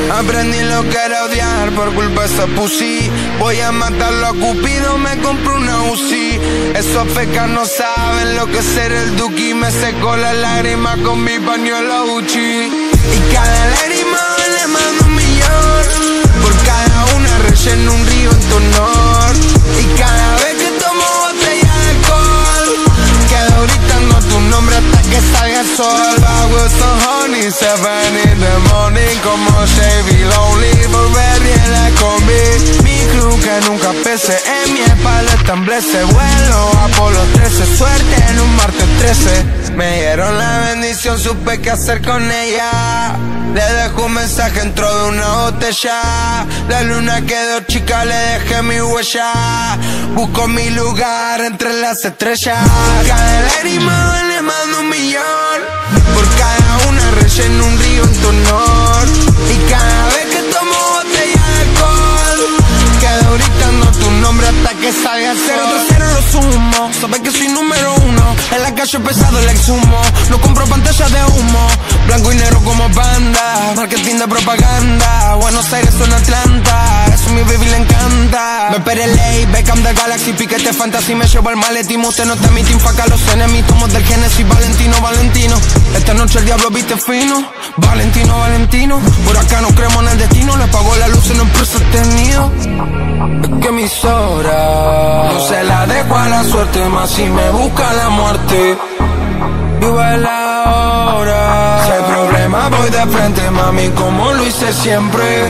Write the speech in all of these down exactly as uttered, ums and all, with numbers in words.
Aprendí lo que era odiar por culpa de esa pussy. Voy a matarlo a Cupido, me compro una U C I. Esos fecas no saben lo que es ser el Duki. Me secó la lágrima con mi pañuelo Gucci. Y cada lágrima le mando un millón. Por cada una relleno un río en tu honor. Y cada vez que tomo botella de alcohol, quedo gritando tu nombre hasta que salga el sol. I was so honey, seven in the morning, como Chevy Lonely, Burberry en la combi. Mi crew que nunca pese, en mi espalda establece vuelo. Apolo trece, suerte en un martes trece. Me dieron la bendición, supe qué hacer con ella. Le dejo un mensaje dentro de una botella. La luna quedó chica, le dejé mi huella. Busco mi lugar entre las estrellas. Cada lágrima le mando un millón. Por cada una relleno un río en tu honor. Y cada vez que tomo botella de alcohol, quedo gritando tu nombre hasta que salga el sol. Cero tras cero lo sumo, sabes que soy número uno. En la calle pesado el exhumo. No compro pantallas de humo. Blanco y negro como banda. Marketing de propaganda. Buenos Aires son Atlanta. Eso a mi baby le encanta. Me esperé ley, Beckham del Galaxy, piquete fantasy. Me llevo al maletín. Usted no está en mi team, faca los enemigos. Somos del Genesis, Valentino, Valentino. Esta noche el diablo viste fino. Valentino, Valentino. Por acá no creemos en el destino. Le pago la luz en un preso tenido. Es que mis horas no se la dejo a la suerte, más si me busca la muerte. Vivo en la hora. Si hay problema voy de frente, mami, como lo hice siempre.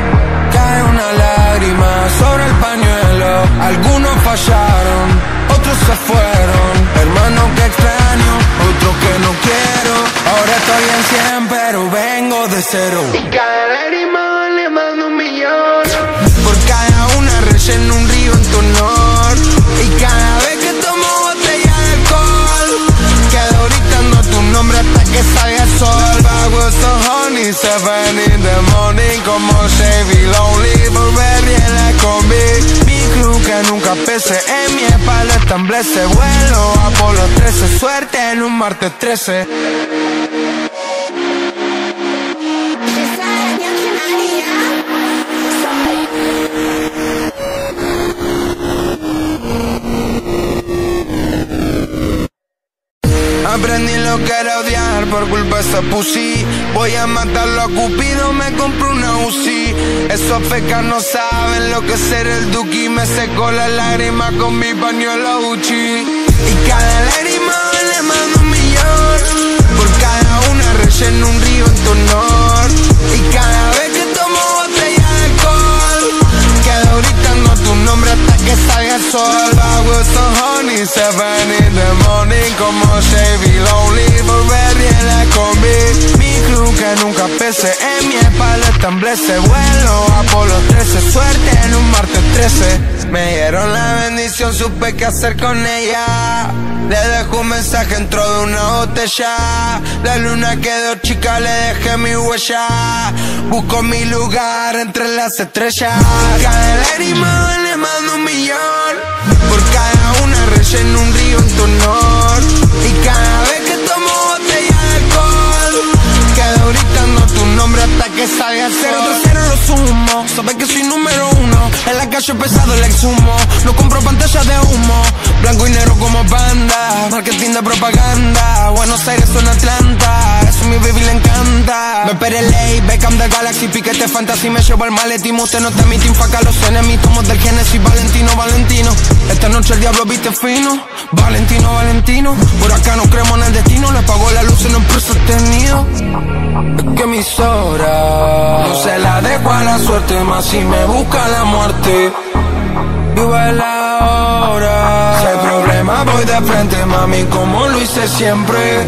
Cae una lágrima sobre el pañuelo. Algunos fallaron, otros se fueron. Hermano que extraño, otro que no quiero. Ahora estoy en cien, pero vengo de cero. Y cada lágrima le mando un millón. Por cada una relleno un río en tu honor. Y cada vez que tomo botella de alcohol, quedo gritando tu nombre hasta que salga el sol. I was so honey, seven in the morning, como Chevy Lonely, Burberry en la combi. Mi crew que nunca pese, en mi espalda establece vuelo. Apolo trece, suerte en un martes trece. Aprendí lo que era odiar por culpa de esa pussy. Voy a matarlo a Cupido, me compro una U C I. Esos fecas no saben lo que es ser el Duki. Me secó la lágrima con mi pañuelo Gucci. Y cada lágrima le mando un millón. Por cada una relleno un río en tu honor. Y cada vez que tomo botella de alcohol, quedo gritando tu nombre hasta que salga el sol. I was so honey, seven in the morning, como Chevy Lonely, Burberry en la combi. Mi crew que nunca pese, en mi espalda establece vuelo. Apolo trece, suerte en un martes trece. Me dieron la bendición, supe qué hacer con ella. Le dejo un mensaje dentro de una botella. La luna quedó chica, le dejé mi huella. Busco mi lugar entre las estrellas. Cada lágrima le mando un millón. Por cada una relleno un río en tu honor. Y cada vez que tomo botella de alcohol, quedo gritando tu nombre hasta que salga el sol. Cero tras cero lo sumo, sabes que soy número uno. En la calle pesado el exhumo. No compro pantallas de humo. Blanco y negro como banda. Marketing de propaganda. Buenos Aires son Atlanta. Eso a mi baby le encanta. Me esperé ley, Beckham del Galaxy, piquete fantasy. Me llevo al maletín. Usted no está en mi team, faca los enemigos. Somos del Genesis, Valentino, Valentino. Esta noche el diablo viste fino. Valentino, Valentino. Por acá no creemos en el destino. Le pago la luz en un preso tenido. Es que mis horas no se la dejo a la suerte, más si me busca la muerte. Vivo en la hora. Si hay problema voy de frente, mami, como lo hice siempre.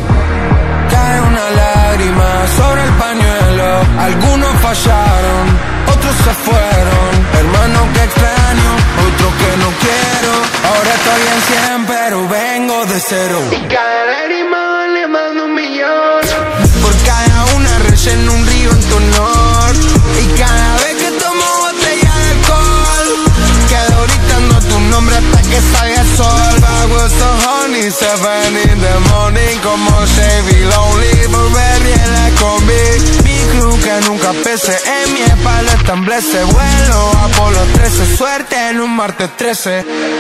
Cae una lágrima sobre el pañuelo. Algunos fallaron, otros se fueron. Hermano que extraño, otro que no quiero. Ahora estoy en cien, pero vengo de cero. Y cada lágrima le mando un millón. Por cada una relleno un río en tu honor. Y cada vez que tomo botella de alcohol, quedo gritando tu nombre hasta que salga el sol. I was so honey, seven in the morning, como Chevy Lonely, Burberry en la combi. Mi crew que nunca pese. En mi espalda establece vuelo Apolo trece, suerte en un martes trece.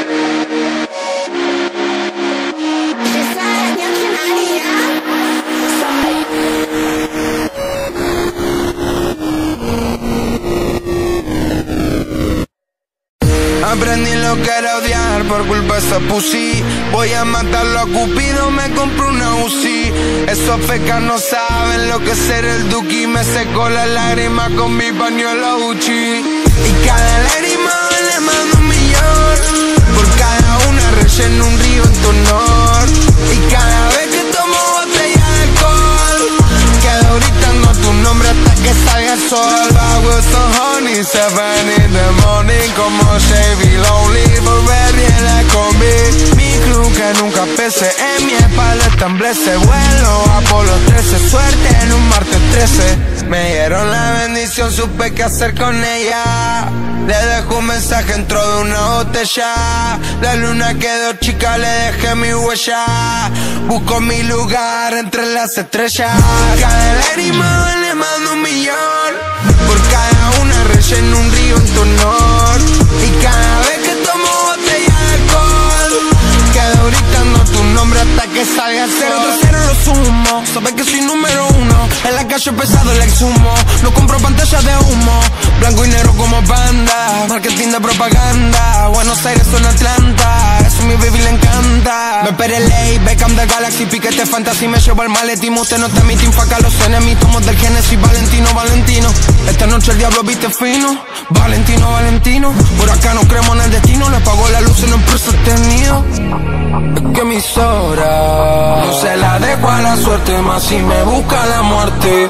Aprendí lo que era odiar por culpa de esa pussy. Voy a matarlo a Cupido, me compro una Uzi. Esos fecas no saben lo que es ser el Duki. Me secó la lágrima con mi pañuelo Gucci. Y cada lágrima vale más de un millón. Por cada una relleno un río en tu honor. Y cada vez que tomo botella de alcohol, quedo gritando tu nombre hasta que salga el sol. I was so honey, seven in the morning, como Chevy Lonely, Burberry en la combi. Mi club que nunca pese, en mi espalda establece vuelo Apolo trece, suerte en un martes trece. Me dieron la bendición, supe qué hacer con ella. Le dejo un mensaje dentro de una botella. La luna quedó chica, le dejé mi huella. Busco mi lugar entre las estrellas. Cada lágrima vale más de un millón. Por cada una relleno un río en tu honor. Y cada vez que tomo botella de alcohol, quedo gritando tu nombre hasta que salga el sol. Cero tras cero lo sumo, sabes que soy número uno. En la calle pesado el exhumo. No compro pantallas de humo. Blanco y negro como panda. Marketing de propaganda. Buenos Aires son Atlanta. Eso a mi baby le encanta. Me esperé ley, Beckham de Galaxy, piquete fantasy. Me llevo al maletín. Usted no está mi team, faca los enemigos. Somos del Genesis, Valentino, Valentino. Esta noche el diablo viste fino. Valentino, Valentino. Por acá no creemos en el destino. Le pago la luz en un preso tenido. Es que mis horas no se la dejo a la suerte, más si me busca la muerte.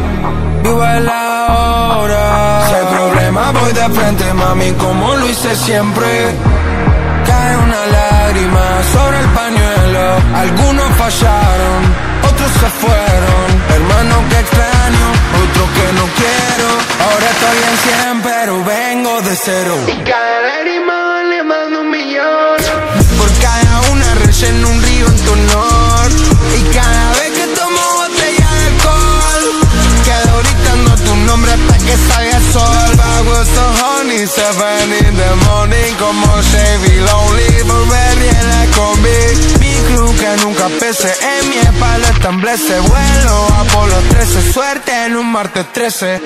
Viva la hora. Si hay problema voy de frente, mami, como lo hice siempre. Cae una lágrima sobre el pañuelo. Algunos fallaron, otros se fueron. Hermano que extraño, otro que no quiero. Ahora estoy en cien, pero vengo de cero. Y cada lágrima vale más de un millón. Por cada una relleno un río en tu honor. Y cada vez que tomo botella de alcohol, quedo gritando tu nombre hasta que salga el sol. I was so honey, seven in the morning, como Chevy Lonely, Burberry en la combi. Mi club que nunca pese, en mi espalda establece vuelo Apolo trece, suerte en un martes trece.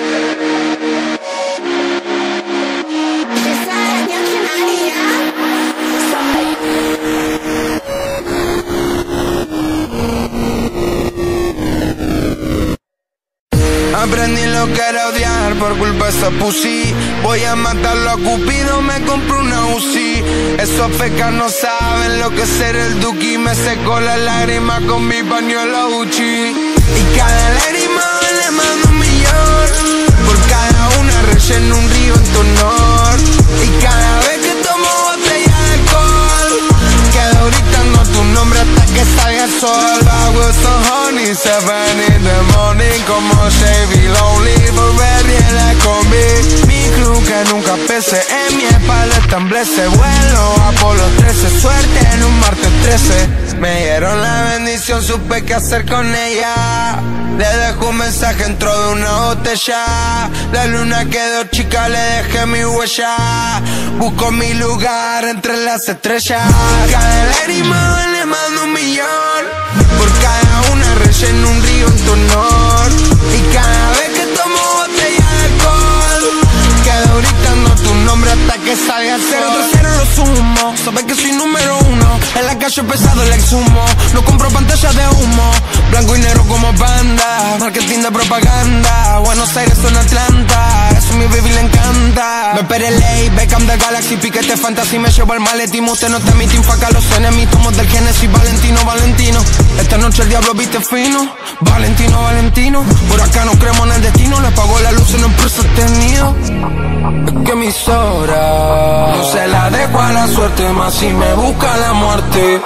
Aprendí lo que era odiar por culpa de esa pussy. Voy a matarlo a Cupido, me compro una Uzi. Esos fecas no saben lo que es ser el Duki. Me secó la lágrima con mi pañuelo Gucci. Y cada lágrima vale más de un millón. Por cada una relleno un río en tu honor. Y cada vez que tomo botella de alcohol, quedo gritando tu nombre hasta que salga el sol. I was so honey, seven in the morning, como Chevy Lonely, Burberry en la combi. Mi club que nunca pese, en mi espalda establece vuelo Apolo trece, suerte en un martes trece. Me dieron la bendición, supe qué hacer con ella. Le dejo un mensaje dentro de una botella. La luna quedó chica, le dejé mi huella. Busco mi lugar entre las estrellas. Cada lágrima vale más de un millón. Por cada una relleno un río en tu honor. Y cada vez que tomo botella de alcohol, quedo gritando tu nombre hasta que salga el sol. Cero tras cero lo sumo, sabes que soy número uno. En la calle pesado el exhumo. No compro pantallas de humo. Blanco y negro como panda. Marketing de propaganda. Buenos Aires son Atlanta. Eso a mi baby le encanta. Me esperé ley, Beckham de Galaxy, piquete fantasy. Me llevo al maletín. Usted no está mi team, faca los enemigos. Somos del Genesis, Valentino, Valentino. Esta noche el diablo viste fino. Valentino, Valentino. Por acá no creemos en el destino. Le pago la luz en un preso tenido. Es que mis horas no se la dejo a la suerte, más si me busca la muerte.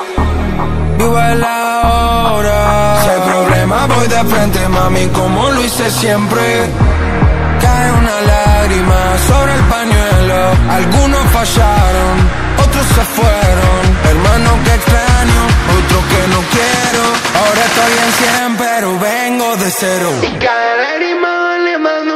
Viva la hora. Si hay problema voy de frente, mami, como lo hice siempre. Cae una lágrima sobre el pañuelo. Algunos fallaron, otros se fueron. Hermano que extraño, otro que no quiero. Ahora estoy en cien, pero vengo de cero. Y cada lágrima vale más.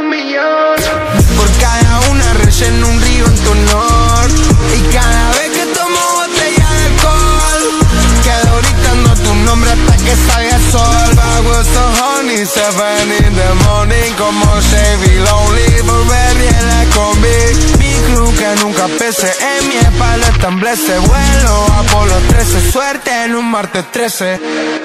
seven in the morning, como Save y Lonely, Burberry en la combi. Mi crew que nunca pese, en mi espalda establece vuelo. Apolo trece, suerte en un martes trece.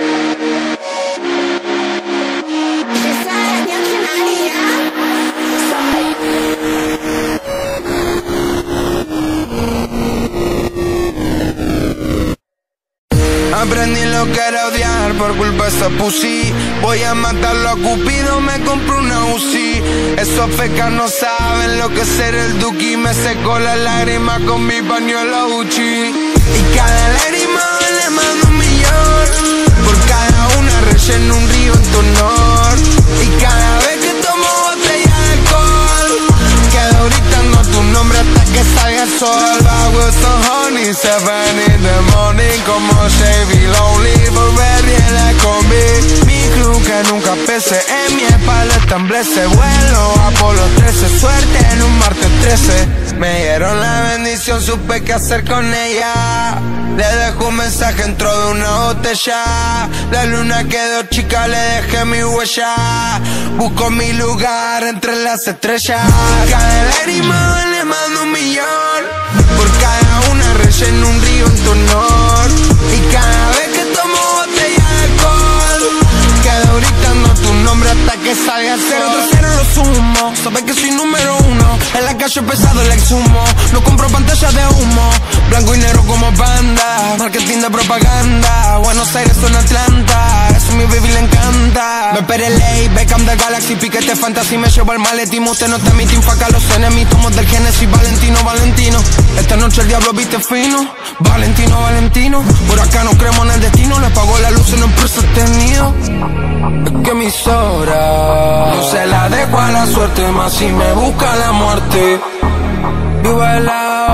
Aprendí lo que era odiar por culpa de esa pussy. Voy a matarlo a Cupido, me compro una Uzi. Esos fecas no saben lo que es ser el Duki. Me secó la lágrima con mi pañuelo Gucci. Y cada lágrima vale más de un millón. Por cada una relleno un río en tu honor. Y cada vez que tomo botella de alcohol, quedo gritando tu nombre hasta que salga el sol. Bajo esos honey, seven in the morning, como Save y Lonely, Burberry en la combi. Mi crew que nunca pese, en mi espalda establece vuelo. Apolo trece, suerte en un martes trece. Me dieron la bendición, supe qué hacer con ella. Le dejo un mensaje dentro de una botella. La luna quedó chica, le dejé mi huella. Busco mi lugar entre las estrellas. Cada lágrima vale más de un millón. Por cada una relleno un río en tu honor. Y cada vez que tomo botella de alcohol, quedo gritando tu nombre hasta que salga el sol. Cero tras cero lo sumo, sabes que soy número uno. En la calle pesado el exhumo. No compro pantalla de humo. Blanco y negro como panda. Marketing de propaganda. Buenos Aires son Atlanta. Eso a mi baby le encanta. Me P R L A, Beckham de Galaxy, piquete fantasy. Me llevo el maletín. Usted no está mi team, faca los enemigos. Somos del Genesis, Valentino, Valentino. Esta noche el diablo viste fino. Valentino, Valentino. Por acá no creemos en el destino. Les pago la luz en empresa tenido. Es que mis horas no se la dejo a la suerte, más si me busca la muerte. Vivo el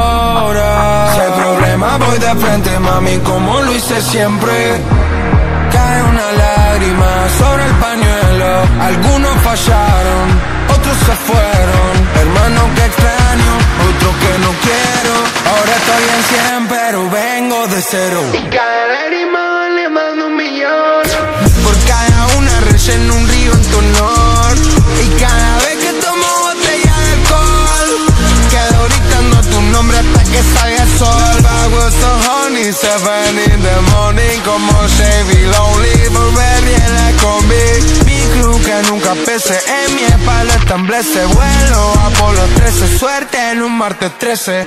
ahora. Si hay problema voy de frente, mami, como lo hice siempre. Cae una lágrima sobre el pañuelo. Algunos fallaron, otros se fueron. Hermano que extraño, otro que no quiero. Ahora estoy en cien, pero vengo de cero. Y cada lágrima vale más de un millón. Por cada una relleno un río en tu honor. Y cada vez que tomo botella de alcohol, quedo gritando tu nombre hasta que salga el sol. Bajo esos honey, seven in the morning, como Save y Lonely, Burberry en la combi. Mi crew que nunca pese, en mi espalda establece vuelo. Apolo trece, suerte en un martes trece.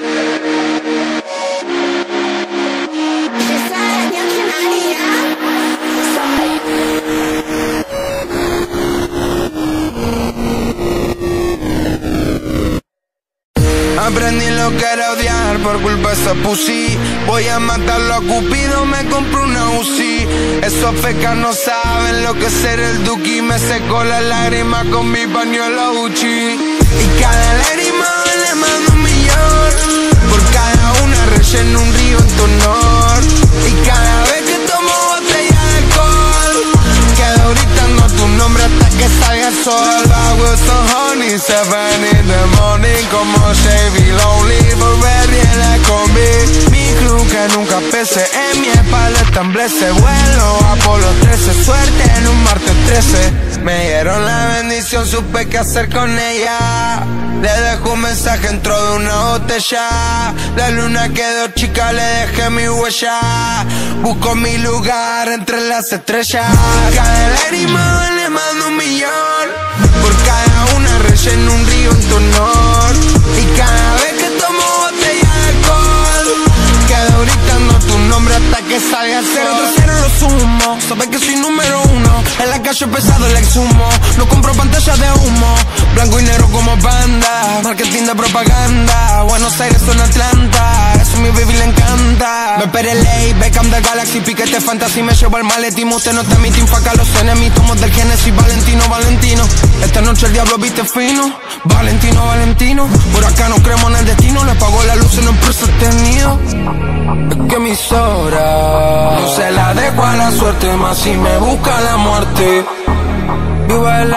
Aprendí lo que era odiar por culpa de esa pussy. Voy a matarlo a Cupido, me compro una Uzi. Esos fecas no saben lo que es ser el Duki. Me secó la lágrima con mi pañuelo Gucci. Y cada lágrima vale más de un millón. Por cada una relleno un río en tu honor. Y cada vez que tomo botella de alcohol, quedo gritando tu nombre hasta que salga el sol. Bajo esos honey, seven in the morning, como Save y Lonely, Burberry en la combi. Mi crew que nunca pese, en mi espalda establece vuelo. Apolo trece, suerte en un martes trece. Me dieron la bendición, supe qué hacer con ella. Le dejo un mensaje dentro de una botella. La luna quedó chica, le dejé mi huella. Busco mi lugar entre las estrellas. Cada lágrima vale más de un millón. Por cada una relleno un río en tu honor. Y cada vez que tomo botella de alcohol, quedo gritando tu nombre hasta que salga el sol. Cero tras cero lo sumo, sabes que soy número uno. En la calle pesado el exhumo. No compro pantalla de humo. Blanco y negro como panda. Marketing de propaganda. Buenos Aires son Atlanta. Eso a mi baby le encanta. Me P R L A, Beckham de Galaxy, piquete fantasy. Me llevo el maletín. Usted no está mi team, faca los enemigos. Somos del Genesis, Valentino, Valentino. Esta noche el diablo viste fino. Valentino, Valentino. Por acá no creemos en el destino. Les pago la luz en empresa tenido. Es que mis horas no se la dejo a la suerte, más si me busca la muerte. Vivo el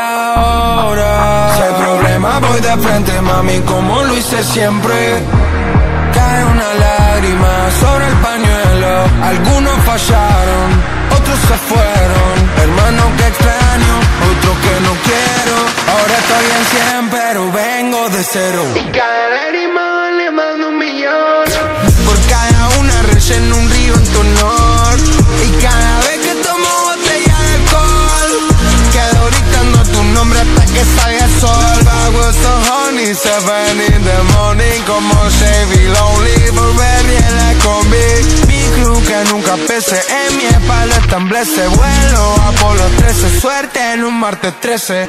ahora. Si hay problema voy de frente, mami, como lo hice siempre. Cae una lágrima sobre el pañuelo. Algunos fallaron, otros se fueron. Hermano que extraño, otro que no quiero. Ahora estoy en cien, pero vengo de cero. Y cada lágrima le mando un millón. Por cada una relleno un río en tu honor. Y cada vez que tomo botella de alcohol, quedo gritando tu nombre hasta que salga el sol. Bajo esos honey, seven in the morning, como Chevy Lonely, Burberry en la combi. Mi crew que nunca pese, en mi espalda establece vuelo. Apolo trece, suerte en un martes trece.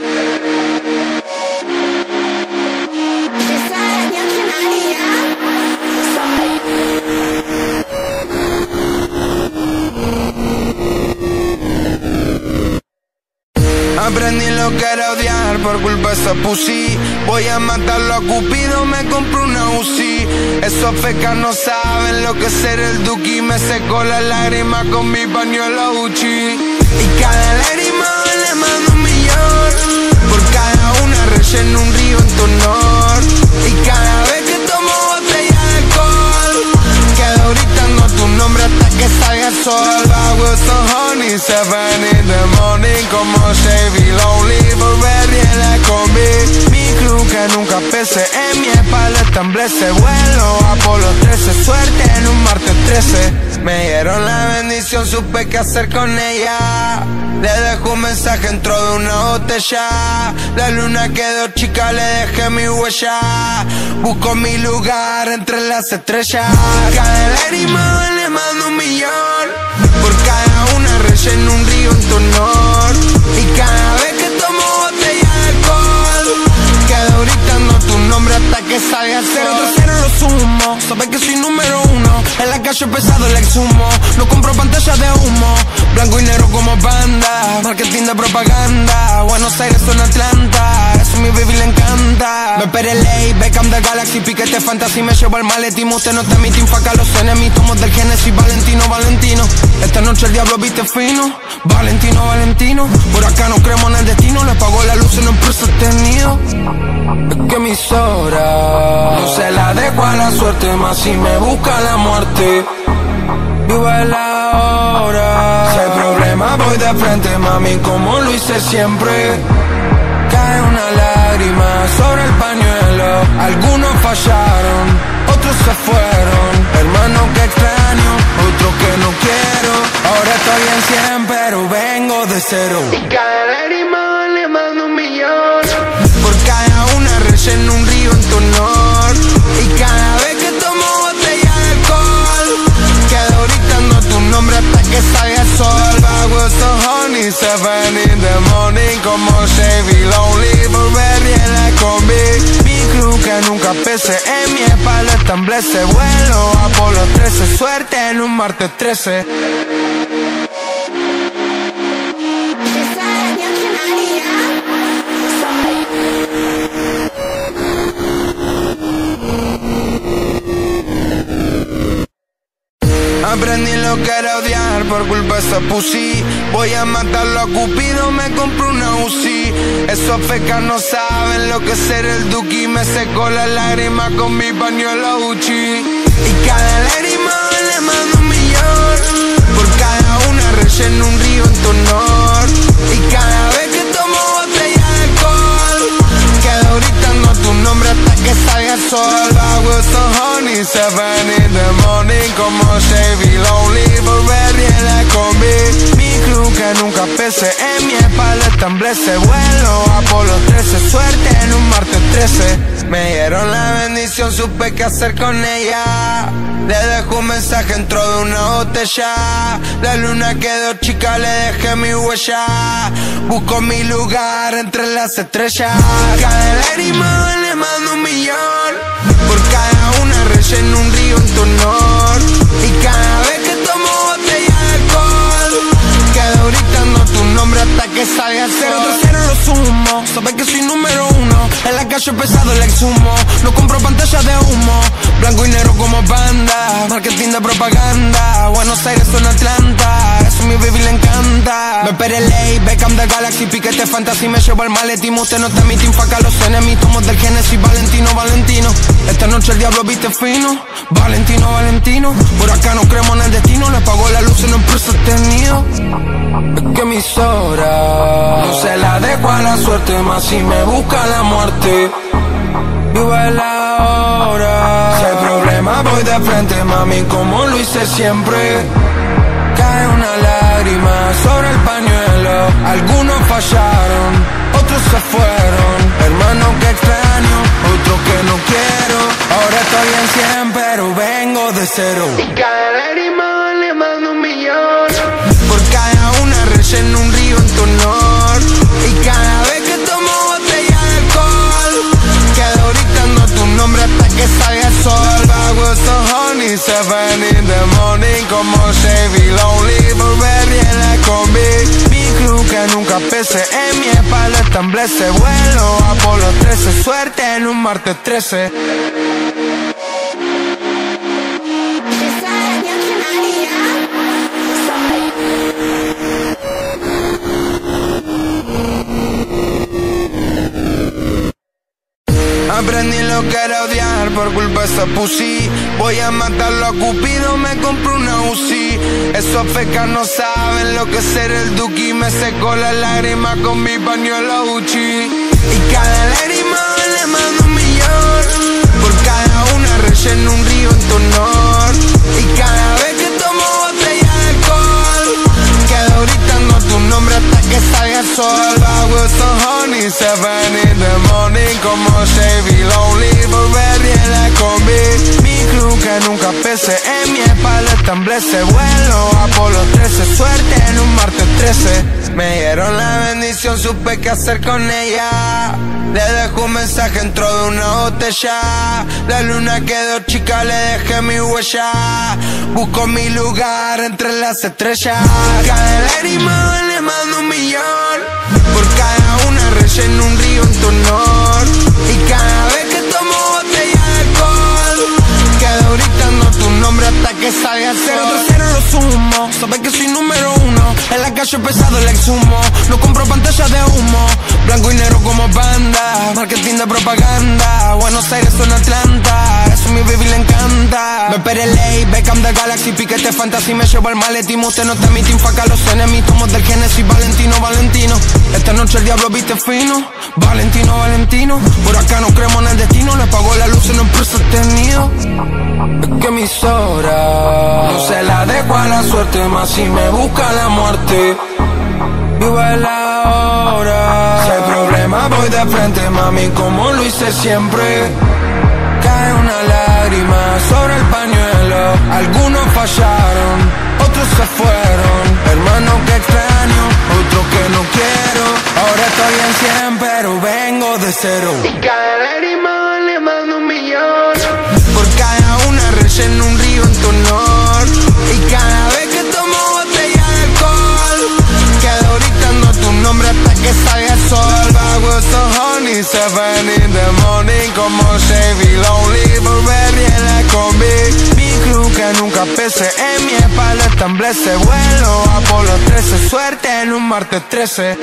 Aprendí lo que era odiar por culpa de esa pussy. Voy a matarlo a Cupido, me compro una Uzi. Esos fecas no saben lo que es ser el Duki. Me secó la lágrima con mi pañuelo Gucci. Y cada lágrima le mando un millón. Por cada una relleno un río en tu honor. Y cada vez que tomo botella de alcohol, quedo gritando tu nombre hasta que salga el sol. Bajo esos honey, seven in the morning, como Chevy Lonely, Burberry en la combi. Mi crew que nunca pese, en mi espalda establece vuelo. Apolo trece, suerte en un martes trece. Me dieron la bendición, supe qué hacer con ella. Le dejo un mensaje dentro de una botella. La luna quedó chica, le dejé mi huella. Busco mi lugar entre las estrellas. Cada lágrima le mando un millón. Por cada una relleno un río en tu honor. Y cada vez que tomo botella de alcohol, quedo gritando tu nombre hasta que salga el sol. Cero tras cero lo sumo, sabes que soy número uno. En la calle pesado el exhumo. No compro pantallas de humo. Blanco y negro como banda. Marketing de propaganda. Buenos Aires son Atlanta. Eso a mi baby le encanta. Me P R L A, Beckham de Galaxy, piquete fantasy. Me llevo el maletín. Usted no está en mi team, faca los enemigos. Somos del Genesis, Valentino, Valentino. Esta noche el diablo viste fino. Valentino, Valentino. Por acá no creemos en el destino. Le pago la luz en una empresa tenido. Es que mis horas no se la dejo a la suerte, más si me busca la muerte. Viva la hora. Si hay problema voy de frente, mami, como lo hice siempre. Cae una lágrima sobre el pañuelo. Algunos fallaron, otros se fueron. Hermano que extraño, otro que no quiero. Ahora estoy en cien, pero vengo de cero. Y cada lágrima le mando un millón. Por cada una relleno un río en tu honor. Y cada vez que tomo botella de alcohol, quedo gritando tu nombre hasta que salga el sol. Bajo esos honey, seven in the morning, como Chevy Lonely, Burberry en la combi. Mi crew que nunca pese, en mi espalda establece vuelo. Apolo trece, suerte en un martes trece. Aprendí lo que era odiar por culpa de esa pussy. Voy a matarlo a Cupido, me compro una Uzi. Esos fecas no saben lo que es ser el Duki. Me secó la lágrima con mi pañuelo Gucci. Y cada lágrima le mando un millón. Por cada una relleno un río en tu honor. Y cada vez que tomo botella de alcohol, quedo gritando tu nombre hasta que salga el sol. Bajo esos honey, seven in the morning, como Chevy Lonely, Burberry en la combi. Mi crew que nunca pese, en mi espalda establece vuelo. Apolo trece, suerte en un martes trece. Me dieron la bendición, supe qué hacer con ella. Le dejo un mensaje dentro de una botella. La luna quedó chica, le dejé mi huella. Busco mi lugar entre las estrellas. Cada lágrima le mando un millón. Por cada una relleno un río en tu honor. Y cada vez que tomo botella de alcohol, quedo gritando tu nombre hasta que salga el sol. Cero tras cero lo sumo, sabes que soy número uno. En la calle pesado el exhumo. No compro pantallas de humo. Blanco y negro como banda. Marketing de propaganda. Buenos Aires son Atlanta. Eso a mi baby le encanta. Me P R L A, Beckham de Galaxy, piquete fantasy. Me llevo el maletín. Usted no está en mi team, faca los enemigos. Somos del Genesis, Valentino, Valentino. Esta noche el diablo viste fino, Valentino, Valentino. Por acá no creemos en el destino, le pagó la luz en una empresa tenido. Es que mis horas no se la dejo a la suerte, más si me busca la muerte. Viva la hora, si hay problema voy de frente, mami, como lo hice siempre. Cae una lágrima sobre el pañuelo, algunos fallaron, otros se fueron. Hermano que extraño, otro que no quiero. Ahora estoy en cien pero vengo de cero. Y cada lágrima vale más de un millón. Por cada una relleno un río en tu honor. Y cada vez que tomo botella de alcohol, quedo gritando tu nombre hasta que salga el sol. Bajo esos honey, seven in the morning, como Chevy Lonely, Burberry en la combi. Mi crew que nunca pese, en mi espalda establece vuelo. Apolo trece, suerte en un martes trece. Aprendí lo que era odiar por culpa de esa pussy. Voy a matarlo a Cupido, me compro una Uzi. Esos fecas no saben lo que es ser el Duki. Me secó la lágrima con mi pañuelo Gucci. Y cada lágrima vale más de un millón. Por cada una relleno un río en tu honor. Y cada vez que tomo botella de alcohol, quedo gritando tu nombre hasta que salga el sol. Bajo esos honey, seven in the morning, como Chevy Lonely, Burberry en la combi. Mi crew que nunca pese, en mi espalda establece vuelo. Apolo trece, suerte en un martes trece. Me dieron la bendición, supe qué hacer con ella. Le dejo un mensaje dentro de una botella. La luna quedó chica, le dejé mi huella. Busco mi lugar entre las estrellas. Cada lágrima vale más de un millón. Por cada una relleno un río en tu honor. Y cada vez que tomo botella de alcohol, quedo gritando tu nombre hasta que salga el sol. Cero tras cero lo sumo, sabes que soy número uno. En la calle pesado el exhumo, no compro pantallas de humo. Blanco y negro como banda, marketing de propaganda. Buenos Aires son Atlanta, eso a mi baby le encanta. Me P L A, Beckham del Galaxy, piquete fantasy, me llevo el maletín. Usted no está en mi team, faca los enemigos, tomos del Genesis, Valentino, Valentino. Esta noche el diablo viste fino, Valentino, Valentino. Por acá no creemos en el destino, le pagó la luz en una empresa tenido. Es que mis horas no se la dejo a la suerte, más si me busca la muerte. Viva la hora, si hay problema voy de frente, mami, como lo hice siempre. Cae una lágrima sobre el pañuelo, algunos fallaron, otros se fueron. Hermano que extraño, otro que no quiero. Ahora estoy en cien pero vengo de cero. Y cada lágrima vale más de un millón. Por cada una relleno un río en tu honor. Y cada vez que tomo botella de alcohol, quedo gritando tu nombre hasta que salga el sol. Bajo esos honey, seven in the morning, como Chevy Lonely, Burberry en la combi. Mi crew que nunca pese, en mi espalda establece vuelo. Apolo trece, suerte en un martes trece.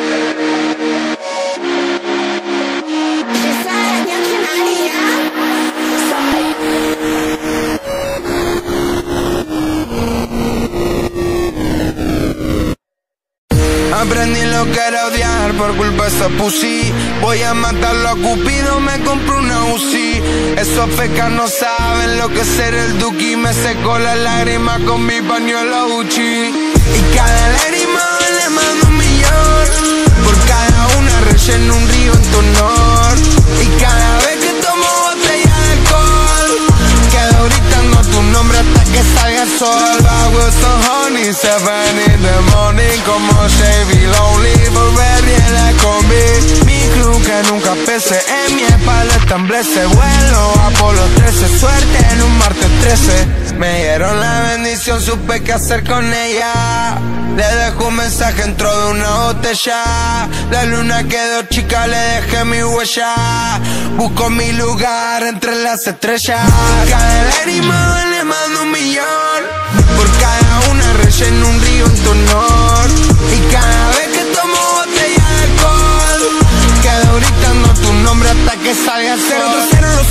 Aprendí lo que era odiar por culpa de esa pussy. Voy a matarlo a Cupido, me compro una Uzi. Esos fecas no saben lo que es ser el Duki. Me secó la lágrima con mi pañuelo Gucci. Y cada lágrima vale más de un millón. Por cada una relleno un río en tu honor. Y cada vez que tomo botella de alcohol, quedo gritando tu nombre hasta que salga el sol. Bajo esos honey, seven in the morning, como Chevy Lonely, Burberry en la combi. Mi crew que nunca pese, en mi espalda establece vuelo. Apolo trece, suerte en un martes trece. Me dieron la bendición, supe qué hacer con ella. Le dejo un mensaje dentro de una botella. La luna quedó chica, le dejé mi huella. Busco mi lugar entre las estrellas. Cada lágrima vale más de un millón. Por cada una relleno un río en tu honor. Y cada vez que tomo botella de alcohol, quedo gritando tu nombre hasta que salga el sol. Cero tras cero lo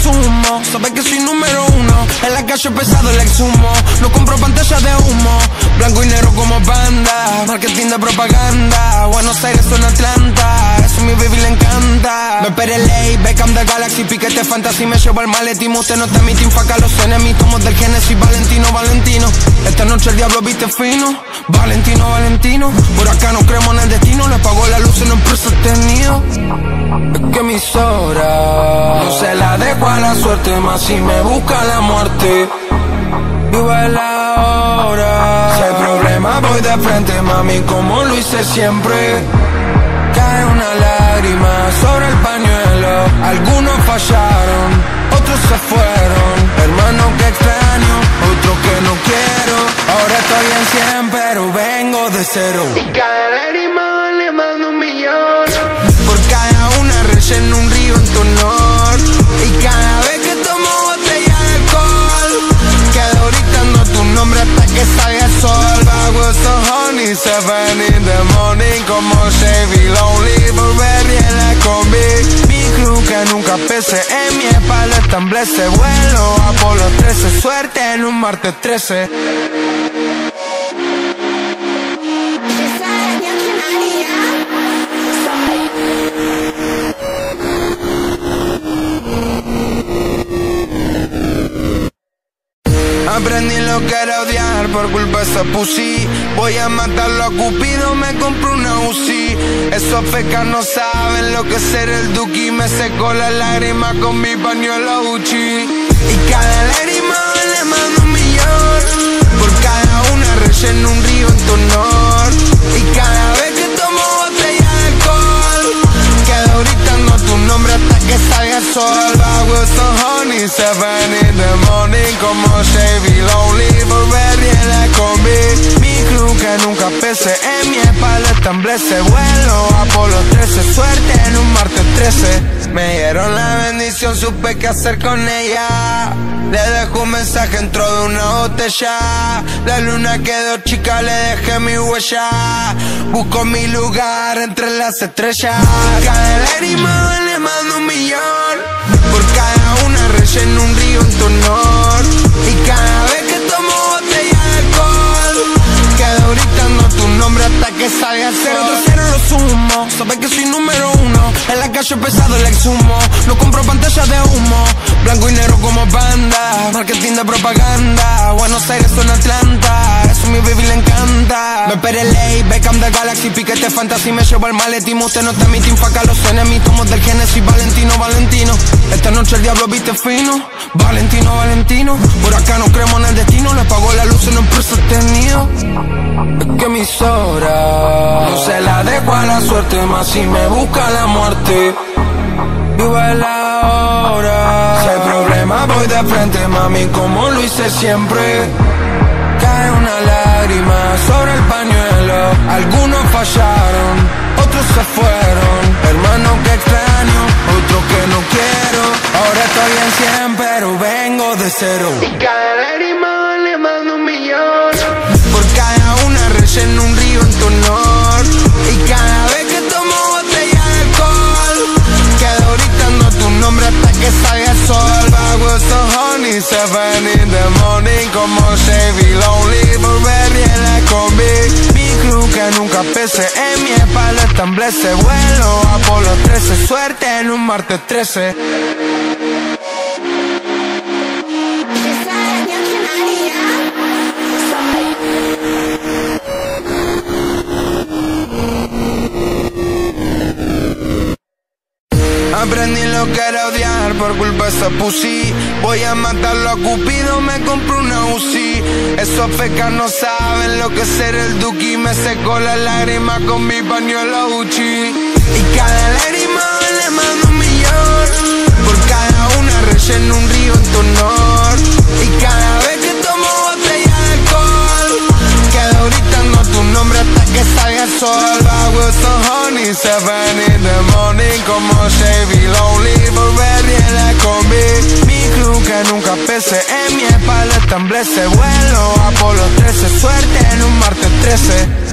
sumo. Sabes que soy número uno. En la calle pesado el exhumo. No compro pantalla de humo. Blanco y negro como banda. Marketing de propaganda. Buenos Aires son Atlanta. Eso a mi baby le encanta. Me perelé, Beckham de Galaxy. Piquete fantasy, me llevo el maletín. Usted no está mi team, faca los enemigos. Somos del Genesis, Valentino, Valentino. Esta noche el diablo viste fino. Valentino, Valentino. Por acá no creemos en el destino. Le pago la luz en un preso tenido. Es que mis horas no se la dejo a la suerte, más si me busca la muerte. Viva la hora. Si hay problema voy de frente, mami, como lo hice siempre. Cae una lágrima sobre el pañuelo. Algunos fallaron, otros se fueron. Hermano que extraño, otro que no quiero. Ahora estoy en cien, pero vengo de cero. Y cada lágrima le mando un millón. Por cada una relleno un río en tu honor. Y cada vez que tomo botella de alcohol, quedo gritando tu nombre hasta que salga el sol. Bajo so honey, seven in the morning. Como Chevy Lonely, Burberry en la combi. Mi crew que nunca pese en mi espalda establece vuelo. Apolo trece, suerte en un martes trece. Aprendí lo que era odiar por culpa de esa pussy. Voy a matarlo a Cupido, me compro una Uzi. Esos fecas no saben lo que es ser el Duki. Me secó la lágrima con mi pañuelo Gucci. Y cada lágrima le mando un millón. Por cada una relleno un río en tu honor. Y cada vez que tomo botella de alcohol, quedo gritando tu nombre hasta que salga el sol. Bajo so honey, seven in the morning. Como Chevy Lonely, Burberry en la combi. Mi crew que nunca pese en mi espalda establece vuelo. Apolo trece, suerte en un martes trece. Me dieron la bendición, supe qué hacer con ella. Le dejo un mensaje dentro de una botella. La luna quedó chica, le dejé mi huella. Busco mi lugar entre las estrellas. Cada lágrima le mando un millón. Por cada una relleno un río en tu honor. Y cada vez que tomo botella de alcohol, quedo gritando tu nombre hasta que salga el sol. Cero tras cero lo sumo. Sabes que soy número uno. En la calle pesado el exhumo. No compro pantallas de humo. Blanco y negro como banda. Marketing de propaganda. Buenos Aires son Atlanta. Eso a mi baby le encanta. Me perelé, Beckham de Galaxy. Piquete fantasy, me llevo el maletín. Usted no está mi team, faca los enemigos. Somos del Genesis, Valentino, Valentino. Esta noche el diablo viste fino. Valentino, Valentino. Por acá no creemos en el destino. Le pago la luz en un preso tenido. Es que mis horas no se la dejo a la suerte, más si me busca la muerte. Viva la hora. Si hay problema voy de frente, mami, como lo hice siempre. Cae una lágrima sobre el pañuelo. Algunos fallaron, otros se fueron. Hermano que extraño, otro que no quiero. Ahora estoy en cien, pero vengo de cero. Y cada lágrima le mando un millón. Por cada una relleno un río en tu honor. Y cada vez que tomo botella de alcohol, quedo gritando tu nombre hasta que salga el sol. Bajo so honey, seven in the morning. Como Chevy Lonely, Burberry en la combi. Mi crew que nunca pese en mi espalda establece vuelo. Apolo trece, suerte en un martes trece. Aprendí lo que era odiar por culpa de esa pussy. Voy a matarlo a Cupido, me compro una Uzi. Esos fecas no saben lo que es ser el Duki. Me secó la lágrima con mi pañuelo Gucci. Y cada lágrima le mando un millón. Por cada una relleno un río en tu honor. Y cada vez que tomo botella de alcohol, quedo gritando tu nombre hasta que salga el sol. Bajo so honey, seven in the morning. Como Chevy Lonely, Burberry en la combi. Mi crew que nunca pese en mi espalda establece vuelo. Apolo trece, suerte en un martes trece.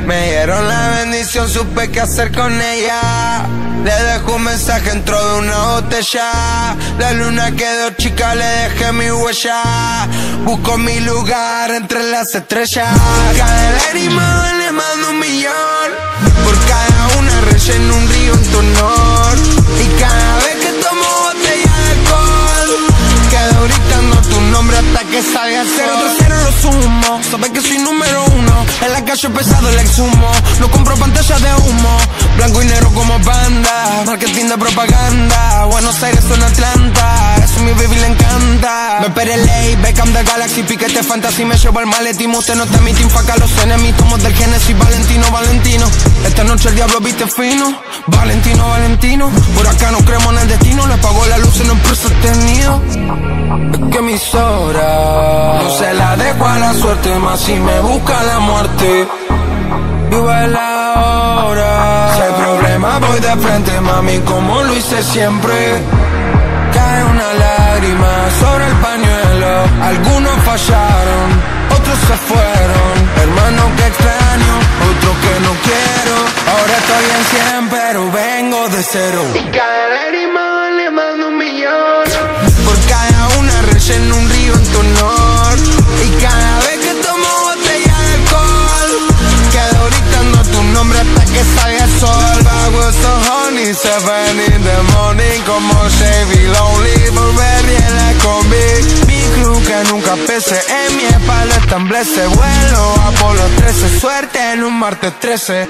Me dieron la bendición, supe qué hacer con ella. Le dejo un mensaje dentro de una botella. La luna quedó chica, le dejé mi huella. Busco mi lugar entre las estrellas. Cada lágrima le mando un millón. Por cada una relleno un río en tu honor. Y cada vez que tomo botella de alcohol, quedo gritando tu nombre hasta que salga el sol. Cero tras cero lo sumo, sabes que soy número uno. En la calle pesado el exhumo. No compro pantallas de humo. Blanco y negro como banda. Marketing de propaganda. Buenos Aires son Atlanta. Eso a mi baby le encanta. Me esperé ley, Beckham de Galaxy, piquete fantasy. Me llevo el maletín, usted no está en mi team. Faca los enemigos, somos del Genesis. Valentino, Valentino. Esta noche el diablo viste fino. Valentino, Valentino. Por acá no creemos en el destino. Le pago la luz en un preso tenido. Es que mis horas no se la dejo a la suerte, más si me busca la muerte. Vivo el ahora. Si hay problema voy de frente, mami, como lo hice siempre. Cae una lágrima sobre el pañuelo. Algunos fallaron, otros se fueron. Hermano que extraño, otro que no quiero. Ahora estoy en cien, pero vengo de cero. Y cada lágrima le mando un millón. Por cada una relleno un río en tu honor. Y cada vez que tomo botella de alcohol, quedo gritando tu nombre hasta que salga el sol. Bajo estos honey, seven in the morning. Como Chevy Lonely, Burberry en la combi. Mi crew que nunca pese, en mi espalda establece vuelo. Apolo trece, suerte en un martes trece.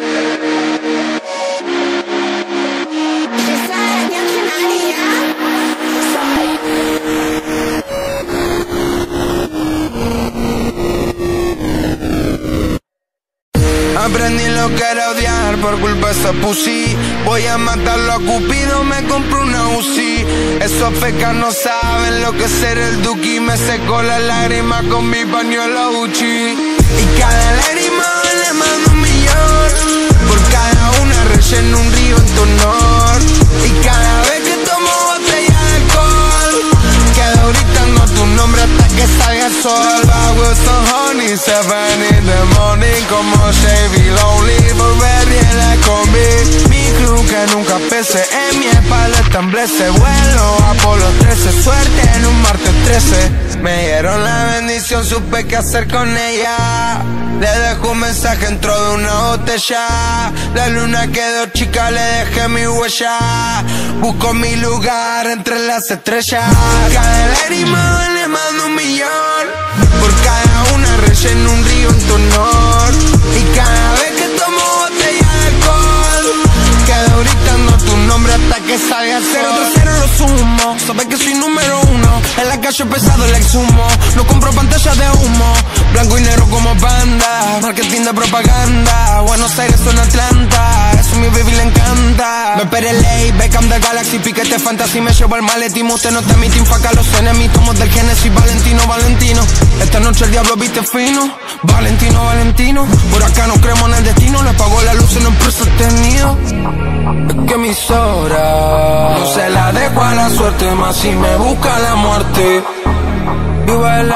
Aprendí lo que era odiar por culpa de esa pussy. Voy a matarlo a Cupido, me compro una Uzi. Esos fecas no saben lo que es ser el Duki. Me secó la lágrima con mi pañuelo Gucci. Y cada lágrima le mando un millón. Por cada una relleno un río en tu honor. Y cada vez que tomo botella de alcohol, quedo gritando tu nombre hasta que salga el sol. Bajo estos honey, seven in the morning. Como Chevy Lonely, Burberry en la combi. Mi crew que nunca pese, en mi espalda establece vuelo. Apolo trece, suerte en un martes trece. Me dieron la bendición, supe qué hacer con ella. Le dejo un mensaje dentro de una botella. La luna quedó chica, le dejé mi huella. Busco mi lugar entre las estrellas. Cada lágrima le mando un millón. Por cada una relleno un río en tu honor. Y cada vez que tomo botella de alcohol, quedo gritando tu nombre hasta que salga el sol. Cero tras cero lo sumo, sabes que soy número uno. En la calle pesado el exhumo. No compro pantallas de humo. Blanco y negro como banda. Marketing de propaganda. Buenos Aires son Atlanta. Eso a mi baby le encanta. Me esperé ley, Beckham de Galaxy, piquete fantasy. Me llevo el maletín, usted no está en mi team. Faca los enemigos, somos del Genesis. Valentino, Valentino. Esta noche el diablo viste fino. Valentino, Valentino. Por acá no creemos en el destino. Le pago la luz en un preso tenido. Es que mis horas no se la dejo a la suerte, más si me busca la muerte. Vivo el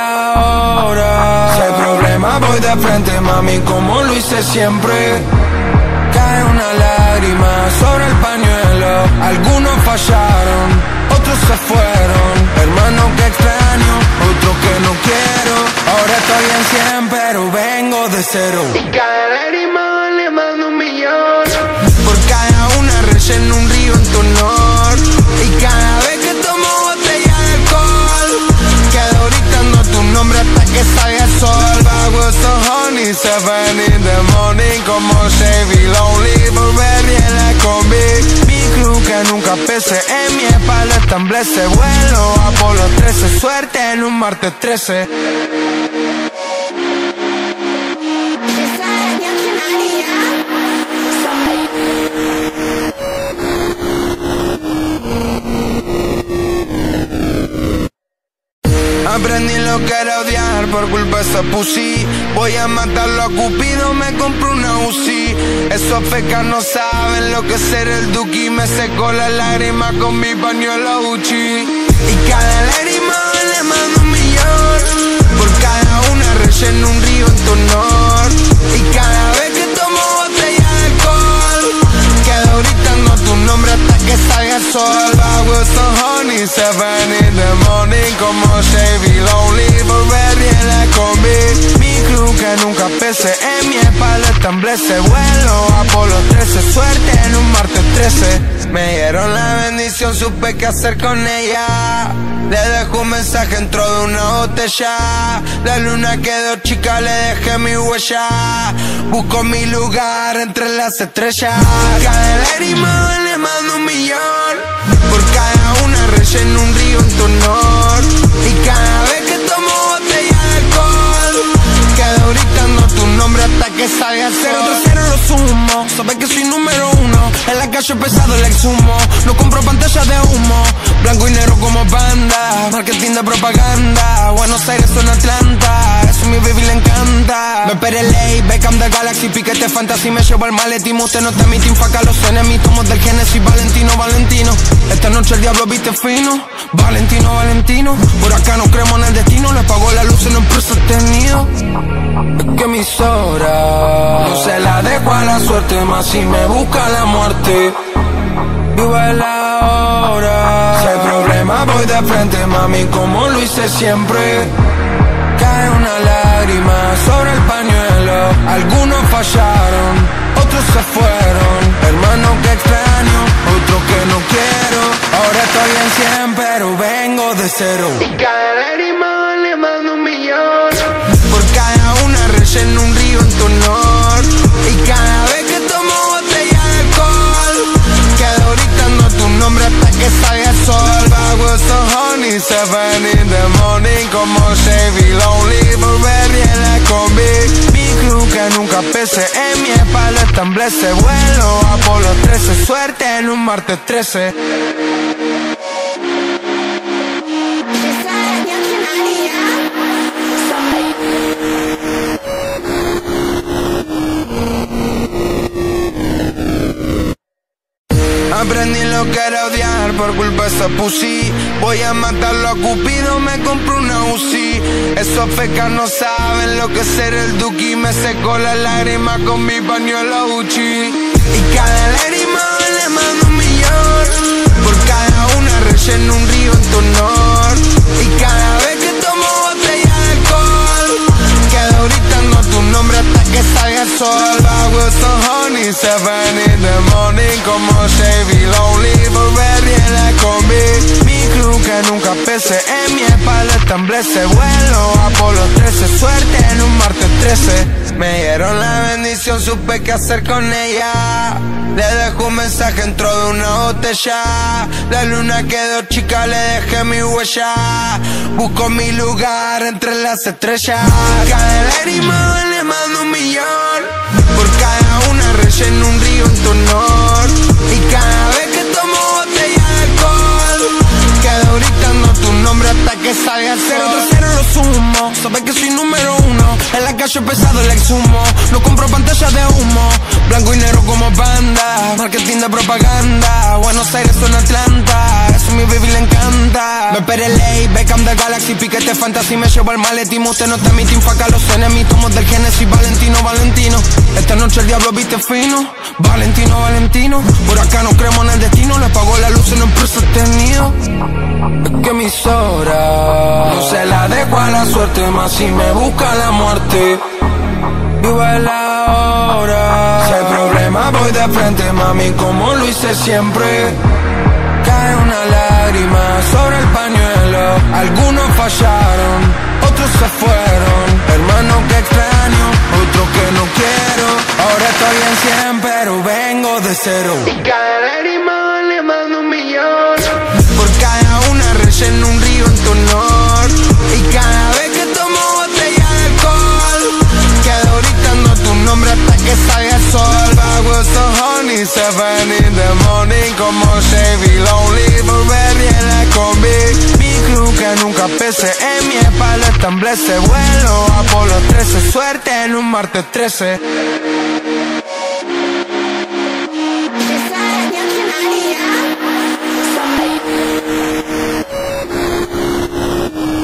ahora. Si hay problema voy de frente, mami, como lo hice siempre. Cae una lágrima sobre el pañuelo. Algunos fallaron, otros se fueron. Hermano que extraño, otro que no quiero. Ahora estoy en cien, pero vengo de cero. Y cada lágrima le mando un millón. Por cada una relleno un río en tu honor. Y cada vez que tomo botella de alcohol, quedo gritando tu nombre hasta que salga el sol. Bajo estos honey, seven in the morning. Como Chevy Lonely, Burberry en la combi. Mi crew que nunca pese, en mi espalda establece vuelo. Apolo trece, suerte en un martes trece. Aprendí lo que era odiar por culpa de esa pussy. Voy a matarlo a Cupido, me compro una Uzi. Esos fecas no saben lo que es ser el Duki. Me secó la lágrima con mi pañuelo Gucci. Y cada lágrima le mando un millón. Por cada una relleno un río en tu honor. Y cada vez que tomo como Chevy Lonely, Burberry en la combi. Mi crew que nunca pese, en mi espalda establece vuelo. Apolo trece, suerte en un martes trece. Me dieron la bendición, supe qué hacer con ella. Le dejo un mensaje dentro de una botella. La luna quedó chica, le dejé mi huella. Busco mi lugar entre las estrellas. Cada lágrima le mando un millón. Por cada una relleno un río en tu honor. Y cada vez que tomo botella de alcohol, quedo gritando tu nombre hasta que salga el cero. Otro cero lo sumo, sabes que soy número uno. En la calle pesado el exhumo. No compro pantallas de humo. Blanco y negro como banda. Marketing de propaganda. Buenos Aires son Atlanta. Eso a mi baby le encanta. Me P R L A, Beckham de Galaxy, piquete fantasy. Me llevo el maletín. Usted no está mi team, faca los enemigos. Tomos del Genesis, Valentino, Valentino. Esta noche el diablo viste fino. Valentino, Valentino. Por acá no creemos en el destino. Le pagó la luz en un precio tenido. Es que mis horas no se la dejo a la suerte, más si me busca la muerte. Viva la hora. Si hay problema voy de frente, mami, como lo hice siempre. Cae una lágrima sobre el pañuelo. Algunos fallaron, otros se fueron. Hermano que extraño, otro que no quiero. Ahora estoy en cien, pero vengo de cero. Y cada lágrima le mando un millón. Por cada una relleno un río en tu honor. Y cada vez que tomo botella de alcohol, quedo gritando tu nombre hasta que salga el sol. Bajo esos honey, seven in the morning, como Chevy Lonely, Burberry en la combi. Mi crew que nunca pese, en mi espalda establece vuelo. Apolo trece, suerte en un martes trece. Aprendí lo que era odiar por culpa de esa pussy. Voy a matarlo a Cupido, me compro una Uzi. Esos fecas no saben lo que es ser el Duki. Me secó la lágrima con mi pañuelo Gucci. Y cada lágrima le mando un millón. Por cada una relleno un río en tu honor. Y cada vez que tomo botella de alcohol, quedo gritando tu nombre hasta que salga el sol. Bajo esos honey, seven in the morning, como Chevy Lonely, Burberry en la combi. Mi crew que nunca pese, en mi espalda establece vuelo. Apolo trece, suerte en un martes trece. Me dieron la bendición, supe qué hacer con ella. Le dejo un mensaje dentro de una botella. La luna quedó chica, le dejé mi huella. Busco mi lugar entre las estrellas. Cada lágrima le mando un millón. Por cada una relleno un río en tu honor. Y cada vez que tomo botella de alcohol, quedo gritando tu nombre hasta que salga el cero. Otro cero lo sumo, sabes que soy número uno. En la calle pesado el exhumo. No compro pantallas de humo. Blanco y negro como banda. Marketing de propaganda. Buenos Aires son Atlanta. Eso a mi baby le encanta. Me P R L A, Beckham de Galaxy, piquete fantasy. Me llevo el maletín. Usted no está mi team, faca los enemigos. Tomos del Genesis, Valentino, Valentino. Esta noche el diablo viste fino. Valentino, Valentino. Por acá no creemos en el destino. Le pagó la luz en un precio tenido. Es que mis horas no se la dejo a la suerte, más si me busca la muerte. Viva la hora. Si hay problema voy de frente, mami, como lo hice siempre. Cae una lágrima sobre el pañuelo. Algunos fallaron, otros se fueron. Hermano que extraño, otro que no quiero. Ahora estoy en cien, pero vengo de cero. Y cada lágrima le mando un millón. Por cada una relleno un río en tu honor. Y cada vez que tomo botella de alcohol, quedo gritando tu nombre hasta que salga el sol. Bajo esos honey, seven in the morning, como Chevy Lonely, Burberry en la combi. Mi crew que nunca pese, en mi espalda establece vuelo. Apolo trece, suerte en un martes trece.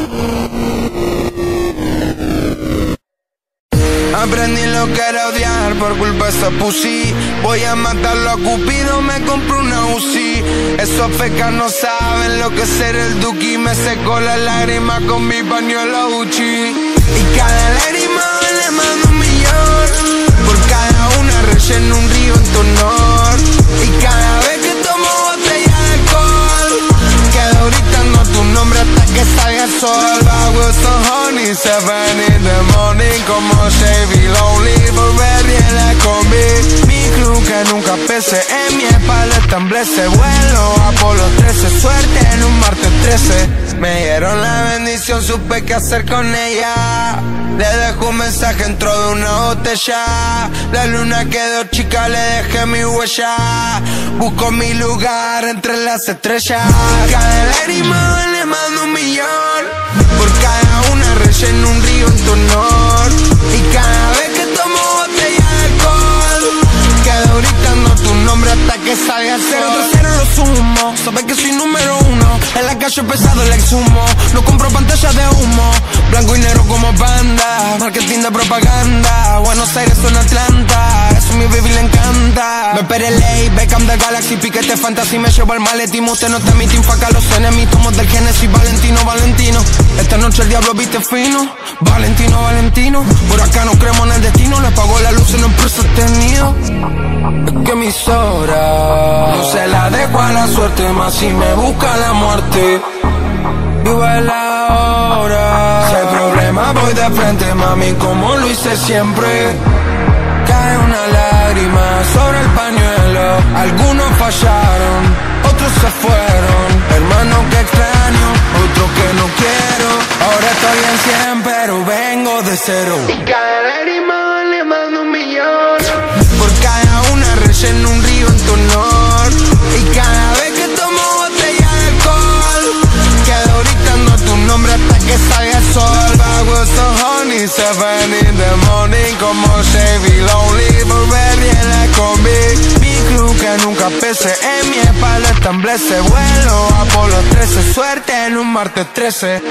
Aprendí lo que era odiar por culpa de esa pussy. Voy a matarlo a Cupido, me compro una Uzi. Esos fecas no saben lo que es ser el Duki. Me secó la lágrima con mi pañuelo Gucci. Y cada lágrima le mando un millón. Por cada una relleno un río en tu honor. Y cada vez que tomo botella de alcohol, quedo gritando tu nombre hasta que salga el sol. I was so honey, seven in the morning, como Chevy Lonely, Burberry en la combi. Mi crew que nunca pese, en mi espalda establece vuelo. Apolo trece, suerte en un martes trece. Me dieron la bendición, supe qué hacer con ella. Le dejo un mensaje dentro de una botella. La luna quedó chica, le dejé mi huella. Busco mi lugar entre las estrellas. Cada lágrima le mando un millón. Por cada una relleno un río en tu honor. Y cada vez que tomo botella de alcohol, quedo gritando tu nombre hasta que salga el sol. Cero tras cero lo sumo, sabes que soy número uno. En la calle pesado el exhumo. No compro pantallas de humo. Blanco y negro como banda. Marketing de propaganda. Buenos Aires son Atlanta. Eso a mi baby le encanta. Me P R L A, Beckham de Galaxy, piquete fantasy. Me llevo el maletín. Usted no está mi team, faca los enemigos. Tomos del Genesis, Valentino, Valentino. Esta noche el diablo viste fino. Valentino, Valentino. Por acá no creemos en el destino. Le pago la luz en un precio tenido. Es que mis horas no se la dejo a la suerte, más si me busca la muerte. Vivo en la hora. Si hay problema voy de frente, mami, como lo hice siempre. Cae una lágrima sobre el pañuelo. Algunos fallaron, otros se fueron. Hermano que extraño, otro que no quiero. Ahora estoy en cien, pero vengo de cero. Y cada lágrima le mando un millón. Por cada una relleno un río en tu honor. Y cada vez que tomo botella de alcohol, quedo gritando tu nombre hasta que salga el sol. I was so honey, seven in the morning, como Chevy Lonely, Burberry en la combi. Mi crew que nunca pese, en mi espalda establece vuelo. Apolo trece, suerte en un martes trece.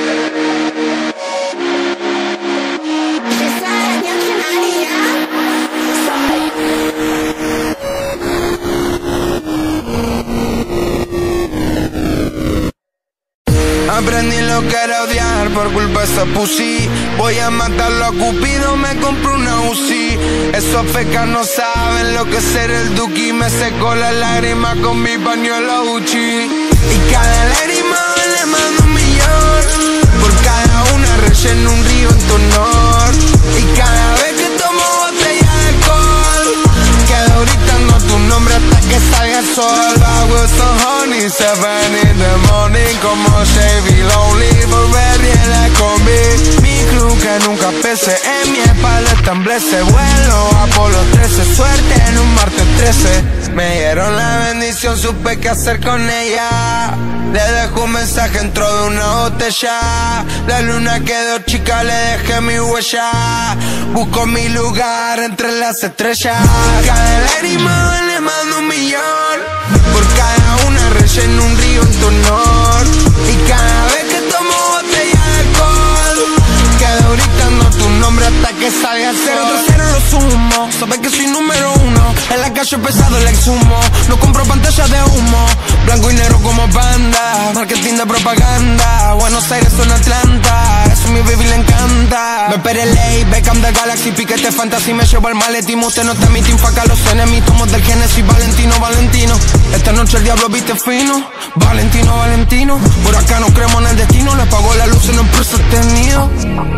Aprendí lo que era odiar por culpa de esa pussy. Voy a matarlo a Cupido, me compro una Uzi. Esos fecas no saben lo que es ser el Duki. Me secó la lágrima con mi pañuelo Gucci. Y cada lágrima le mando un millón. Por cada una relleno un río en tu honor. Y cada vez que tomo botella de alcohol, quedo gritando tu nombre hasta que salga el sol. I was so honey, seven in the morning, como Chevy Lonely, Burberry en la combi. Mi crew que nunca pese, en mi espalda establece vuelo. Apolo trece, suerte en un martes trece. Me dieron la bendición, supe qué hacer con ella. Le dejo un mensaje dentro de una botella. La luna quedó chica, le dejé mi huella. Busco mi lugar entre las estrellas. Cada lágrima le mando un millón. Por cada una relleno un río en tu honor. Y cada vez que tomo botella de alcohol, quedo gritando tu nombre hasta que salga el sol. Cero tras cero lo sumo, sabes que soy número uno. En la calle pesado el exhumo. No compro pantallas de humo. Blanco y negro como banda. Marketing de propaganda. Buenos Aires son Atlanta. Eso a mi baby le encanta. Me P R L A, Beckham de Galaxy, piquete fantasy. Me llevo el maletín. Usted no está mi team, faca los enemigos. Tomos del Genesis, Valentino, Valentino. Esta noche el diablo viste fino. Valentino, Valentino. Por acá no creemos en el destino. Le pago la luz en un precio tenido.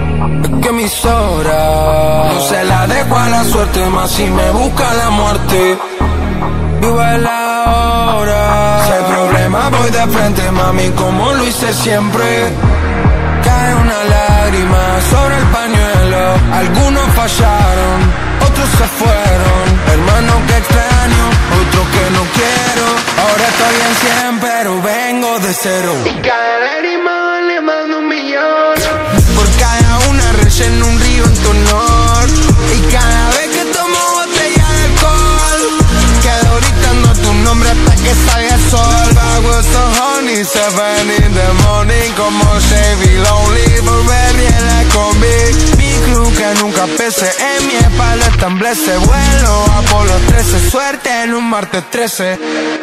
Es que mis horas no se la dejo a la suerte, más si me busca la muerte. Vivo en la hora. Si hay problema voy de frente, mami, como lo hice siempre. Cae una lágrima sobre el pañuelo. Algunos fallaron, otros se fueron. Hermano que extraño, otro que no quiero. Ahora estoy en cien, pero vengo de cero. Y cada lágrima le mando un millón. Por cada una relleno un río en tu honor. Y cada vez que tomo botella de alcohol, quedo gritando tu nombre hasta que salga el sol. I was so honey, seven in the morning, como Chevy Lonely, Burberry en la combi. Mi cruz que nunca pese. En mi espalda establece vuelo Apolo trece, suerte en un martes trece.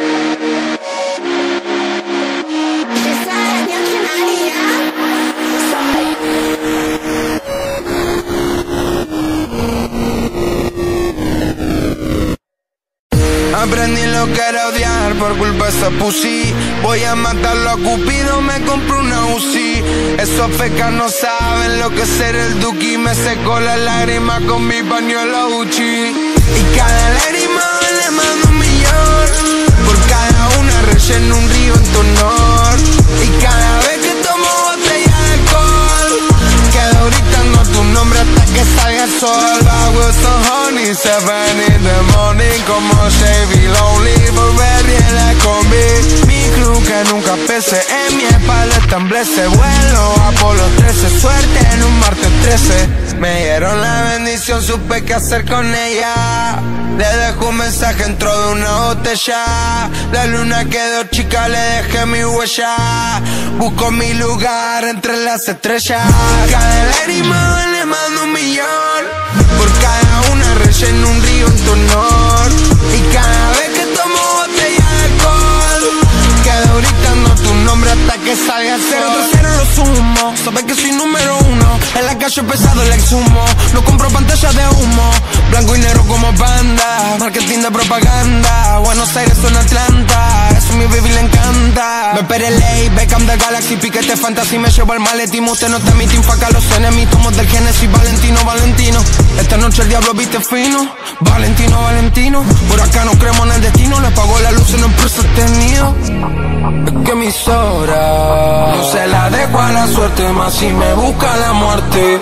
Aprendí lo que era odiar por culpa de esa pussy. Voy a matarlo a Cupido, me compro una Uzi. Esos fecas no saben lo que es ser el Duki. Me secó la lágrima con mi pañuelo Gucci. Y cada lágrima le mando un millón. Por cada una relleno un río en tu honor. Y cada vez que tomo botella de alcohol quedo gritando tu nombre hasta que salga el sol. I was so honey, seven in the morning, como Chevy Lonely, Burberry en la combi. Mi club que nunca pese, en mi espalda establece vuelo Apolo trece, suerte en un martes trece. Me dieron la bendición, supe qué hacer con ella. Le dejo un mensaje dentro de una botella. La luna quedó chica, le dejé mi huella. Busco mi lugar entre las estrellas. Cada lágrima le mando un millón. Por cada una relleno un río en tu honor. Y cada vez que tomo botella de alcohol quedo gritando tu nombre hasta que salga el sol. Cero tras cero lo sumo, sabes que soy número uno. En la calle pesado el exhumo. No compro pantallas de humo. Blanco y negro como banda. Marketing de propaganda. Buenos Aires son Atlanta. Eso a mi baby le encanta. Me esperé ley, Beckham de Galaxy, piquete fantasy. Me llevo al maletín. Usted no está mi team, faca los enemigos. Somos del Genesis, Valentino, Valentino. Esta noche el diablo viste fino. Valentino, Valentino. Por acá no creemos en el destino. Le pago la luz en empresa tenido. Es que mis horas no se la dejo a la suerte, más si me busca la muerte.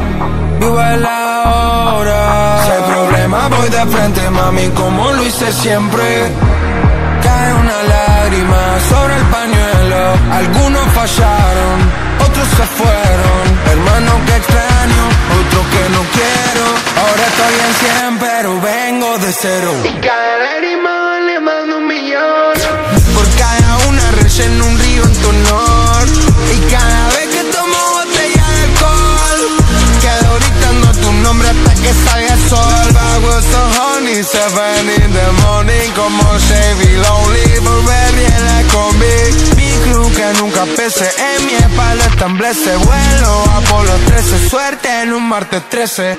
Viva la hora. Si hay problema voy de frente, mami, como lo hice siempre. Cae una lágrima sobre el pañuelo. Algunos fallaron, otros se fueron. Hermano que extraño, otro que no quiero. Ahora estoy en cien, pero vengo de cero. Y cada lágrima le mando un millón. Por cada una relleno un río en tu honor. Y cada vez que tomo botella de alcohol quedo gritando tu nombre hasta que salga el sol. I was so honey, seven in the morning, como Chevy Lonely, Burberry en la combi. Mi club que nunca pese, en mi espalda establece vuelo Apolo trece, suerte en un martes trece.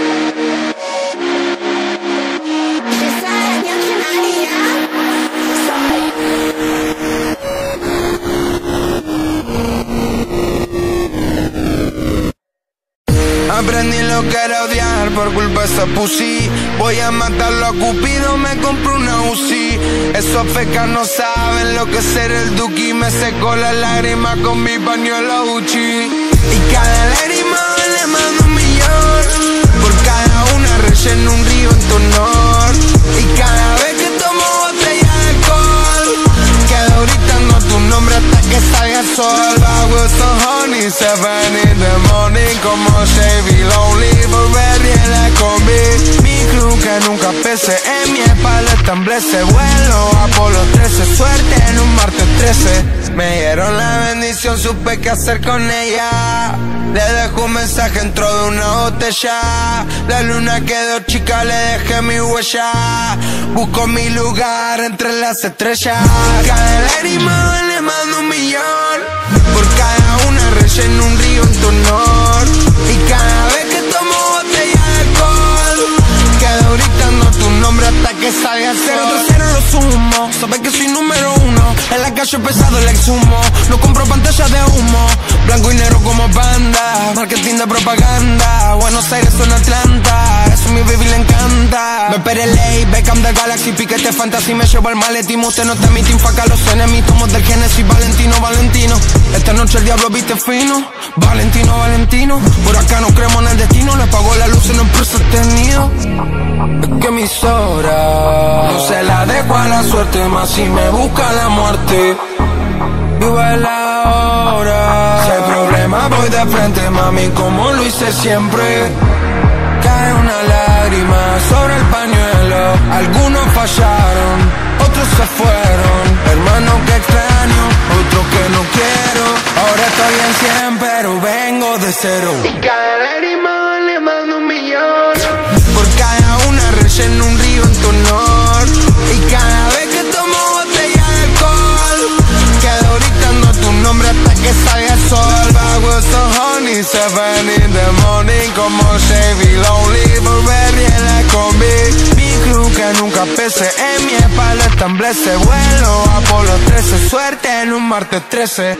Aprendí lo que era odiar por culpa de esa pussy. Voy a matarlo a Cupido, me compro una Uzi. Esos fecas no saben lo que es ser el Duki. Me secó la lágrima con mi pañuelo Gucci. Y cada lágrima le mando un millón. Por cada una relleno un río en tu honor. Y cada vez que tomo botella de alcohol quedo gritando tu nombre hasta que salga el sol. I was so honey, seven in the morning, como Chevy Lonely, Burberry en la combi. Mi club que nunca pese, en mi espalda establece vuelo Apolo trece, suerte en un martes trece. Me dieron la bendición, supe qué hacer con ella. Le dejo un mensaje dentro de una botella. La luna quedó chica, le dejé mi huella. Busco mi lugar entre las estrellas. Cada lágrima le mando un millón. Por cada una relleno un río en tu honor. Y cada vez que tomo botella de alcohol quedo gritando tu nombre hasta que salga el sol. Cero tras cero lo sumo, sabes que soy número uno. En la calle pesado el exhumo. No compro pantallas de humo. Blanco y negro como banda. Marketing de propaganda. Buenos Aires son Atlanta. Eso a mi baby le encanta. Me esperé ley, Beckham de Galaxy, piquete fantasy. Me llevo al maletín. Usted no está en mi team, faca los enemigos. Somos del Genesis, Valentino, Valentino. Esta noche el diablo viste fino. Valentino, Valentino. Por acá no creemos en el destino. Le pago la luz en empresa tenido. Es que mis horas no se la dejo a la suerte, más si me busca la muerte. Viva la hora. Si hay problema voy de frente, mami, como lo hice siempre. Cae una lágrima sobre el pañuelo. Algunos fallaron, otros se fueron. Hermano que extraño, otro que no quiero. Ahora estoy en cien, pero vengo de cero. Y cada lágrima le que salga el sol. Back with some honey, seven in the morning, como Chevy Lonely, Burberry en la combi. Mi crew que nunca pese, en mi espalda establece vuelo. Apolo trece, suerte en un martes trece.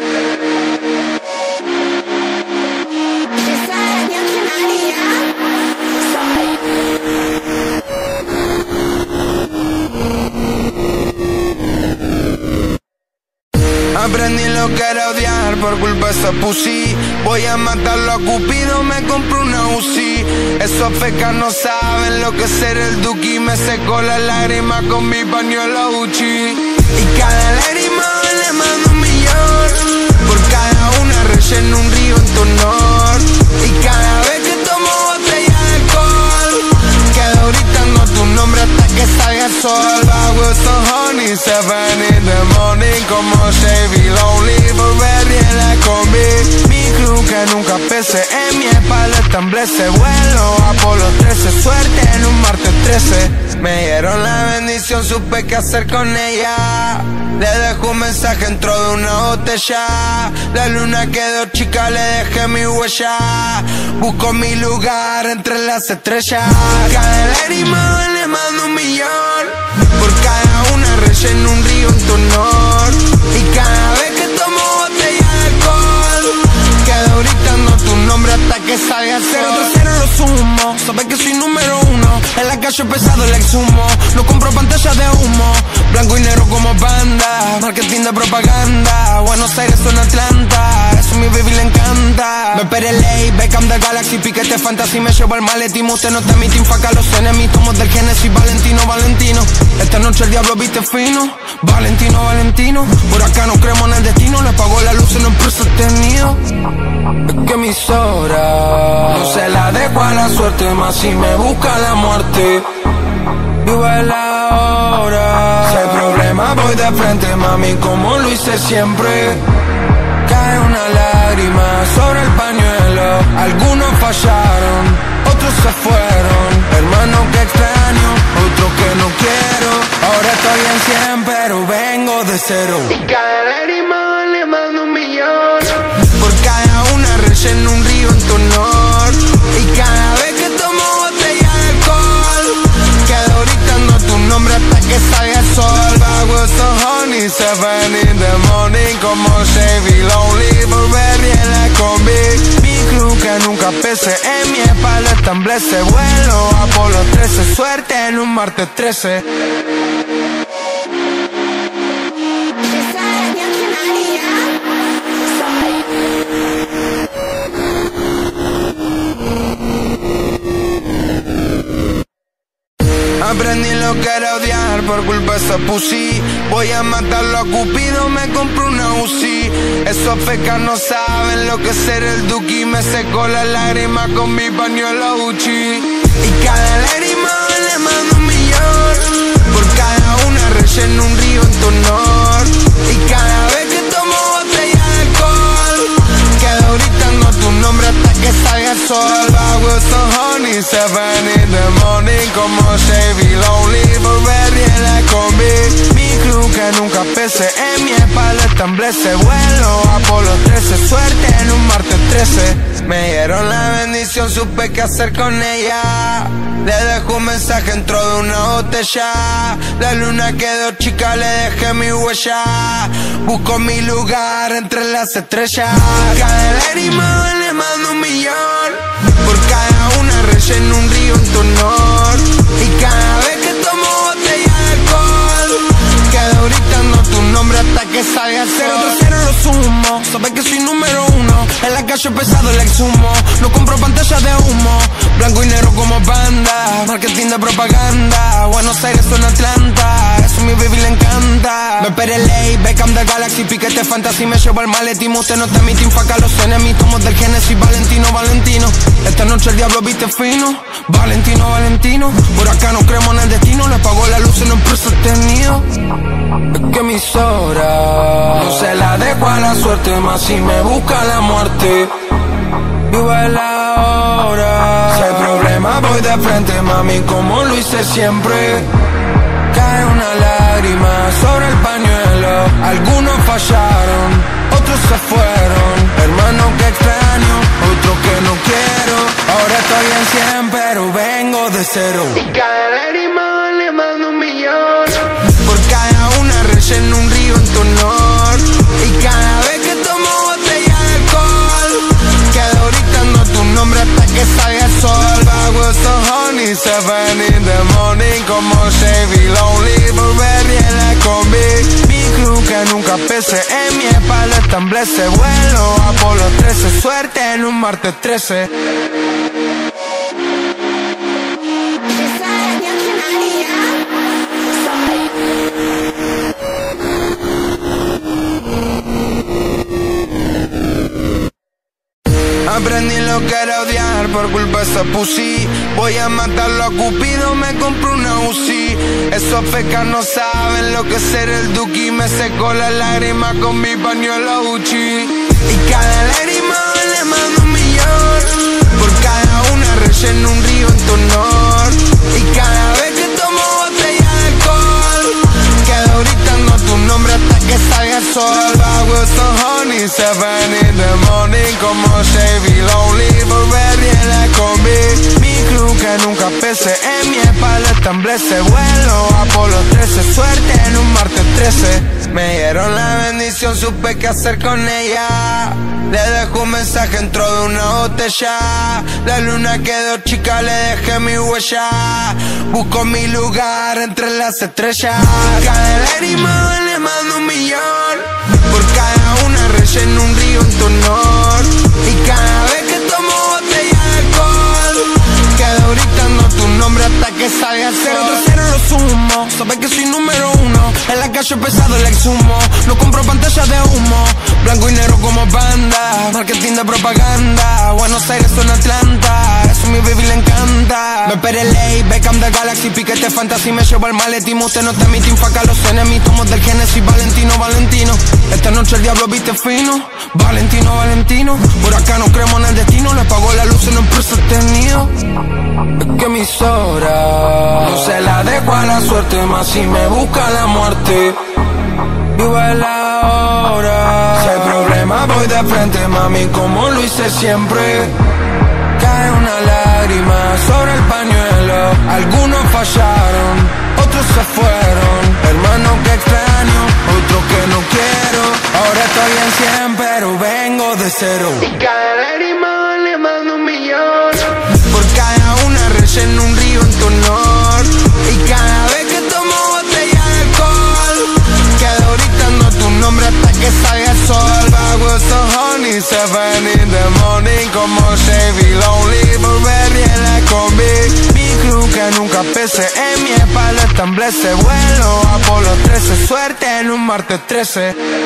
Aprendí lo que era odiar por culpa de esa pussy. Voy a matarlo a Cupido, me compro una Uzi. Esos fecas no saben lo que es ser el Duki. Me secó las lágrimas con mi pañuelo Gucci. Y cada lágrima le mando un millón. Por cada una relleno un río en tu honor. Y cada vez que tomo botella de alcohol, quedo gritando tu nombre hasta que salga el sol. Back with some honey, seven in the morning, como Chevy Lonely, Burberry en la combi. Mi crew que nunca pese, en mi espalda establece vuelo. Apolo trece, suerte en un martes trece. Me dieron la bendición, supe qué hacer con ella. Le dejo un mensaje dentro de una botella. La luna quedó chica, le dejé mi huella. Busco mi lugar entre las estrellas. Cada lágrima le mando un millón. Por cada una relleno un río en tu honor. Y cada vez que tomo botella de alcohol, quedo gritando tu nombre hasta que salga el sol. Cero tras cero lo sumo, sabes que soy número uno. En la calle pesado el exhumo. No compro pantallas de humo. Blanco y negro como banda. Marketing de propaganda. Buenos Aires son Atlanta. Eso a mi baby le encanta. Me perelé, Beckham de Galaxy, piquete fantasy. Me llevo el maletín. Usted no está mi team, faca los enemigos. Somos del Genesis, Valentino, Valentino. Esta noche el diablo viste fino. Valentino, Valentino. Por acá no creemos en el destino. Le pago la luz en un precio tenido. Es que mis horas no se la dejo a la suerte, más si me busca la muerte. Viva la hora. Si hay problema voy de frente, mami, como lo hice siempre. Cae una lágrima sobre el pañuelo. Algunos fallaron, otros se fueron. Hermano que extraño, otros que no quiero. Ahora estoy en cien, pero vengo de cero. Y cada lágrima le mando un millón. Por cada una relleno un río en tu honor. Y cada vez que tomo botella de alcohol, quedo gritando tu nombre hasta que salga el sol. Back with some honey, seven in the morning, como Chevy Lonely, Burberry en la combi. Mi crew que nunca pese, en mi espalda establece vuelo. Apolo trece, suerte en un martes trece. Aprendí lo que era odiar por culpa de esa pussy. Voy a matarlo a Cupido, me compro una Uzi. Esos fecas no saben lo que es ser el Duki. Me secó las lágrimas con mi pañuelo Gucci. Y cada lágrima le mando un millón. Por cada una relleno un río en tu honor. Y cada vez que tomo botella de alcohol, quedo gritando tu nombre hasta que salga el sol. Back with some honey, seven in the morning, como Chevy Lonely, Burberry en la combi. Mi crew que nunca pese, en mi espalda establece vuelo. Apolo trece, suerte en un martes trece. Me dieron la bendición, supe qué hacer con ella. Le dejo un mensaje dentro de una botella. La luna quedó chica, le dejé mi huella. Busco mi lugar entre las estrellas. Cada lágrima le mando un millón. Por cada una relleno un río en tu honor. Y cada vez que tomo botella de alcohol, quedo gritando tu nombre hasta que salga el sol. Cero tras cero lo sumo, sabes que soy número uno. En la calle pesado el exhumo. No compro pantallas de humo. Blanco y negro como banda. Marketing de propaganda. Buenos Aires son Atlanta. Eso a mi baby le encanta. Me perelé, Beckham de Galaxy, piquete fantasy. Me llevo el maletín. Usted no está mi team, faca los enemigos. Somos del Genesis, Valentino, Valentino. Esta noche el diablo viste fino. Valentino, Valentino. Por acá no creemos en el destino. Le pago la luz en un precio tenido. Es que mis horas no se la dejo a la suerte, más si me busca la muerte. Viva la hora. Si hay problema voy de frente, mami, como lo hice siempre. Cae una lágrima sobre el pañuelo. Algunos fallaron, otros otros se fueron. Hermano, que extraño, otro que no quiero. Ahora estoy en cien, pero vengo de cero. Y cada lágrima le mando un millón. Por cada una relleno un río en tu honor. Y cada vez que tomo botella de alcohol, quedo gritando tu nombre hasta que salga el sol. Bajo esos honey, seven in the morning, como Chevy Lonely, Burberry en la combi. Mi crew que nunca pese, en mi espalda establece vuelo. Apolo trece, suerte en un martes trece. Aprendí lo que era odiar por culpa de esa pussy. Voy a matarlo a Cupido, me compro una Uzi. Esos fecas no saben lo que es ser el Duki. Me secó la lágrima con mi pañuelo Gucci. Y cada lágrima le mando un millón. Por cada una relleno un río en tu honor. Y cada vez que tomo botella de alcohol, quedo gritando tu nombre hasta que salga el sol. Bajo esos honey, seven in the morning, como Chevy Lonely, Burberry en la combi. Mi crew que nunca pese, en mi espalda establece vuelo. Apolo trece, suerte en un martes trece. Me dieron la bendición, supe qué hacer con ella. Le dejo un mensaje dentro de una botella. La luna quedó chica, le dejé mi huella. Busco mi lugar entre las estrellas. Cada lágrima le mando un millón. Por cada una relleno un río en tu honor. Y cada vez que tomo botella de alcohol, quedo gritando tu nombre hasta que salga el sol. Cero tras cero lo sumo, sabes que soy número uno. En la calle pesado el exhumo. No compro pantallas de humo. Blanco y negro como panda. Marketing de propaganda. Buenos Aires son Atlanta. Eso a mi baby le encanta. Me P R L A, Beckham de Galaxy, piquete fantasy. Me llevo al maletín. Usted no está en mi team, faca los enemigos. Somos del Genesis, Valentino, Valentino. Esta noche el diablo viste fino. Valentino, Valentino. Por acá no creemos en el destino. Les pago la luz en empresa tenido. Es que mis horas no se la dejo a la suerte, más si me busca la muerte. Vivo el ahora. Si hay problema voy de frente, mami, como lo hice siempre. Cae una lágrima sobre el pañuelo. Algunos fallaron, otros se fueron. Hermano, que extraño, otro que no quiero. Ahora estoy en cien, pero vengo de cero. Y cada lágrima le mando un millón. Por cada una relleno un río en tu honor. Y cada vez que tomo botella de alcohol, quedo gritando tu nombre hasta que salga el sol. Bajo esos honey, seven in the morning, como Chevy Lonely, Burberry en la combi. Mi crew que nunca pese, en mi espalda establece vuelo. Apolo trece, suerte en un martes trece.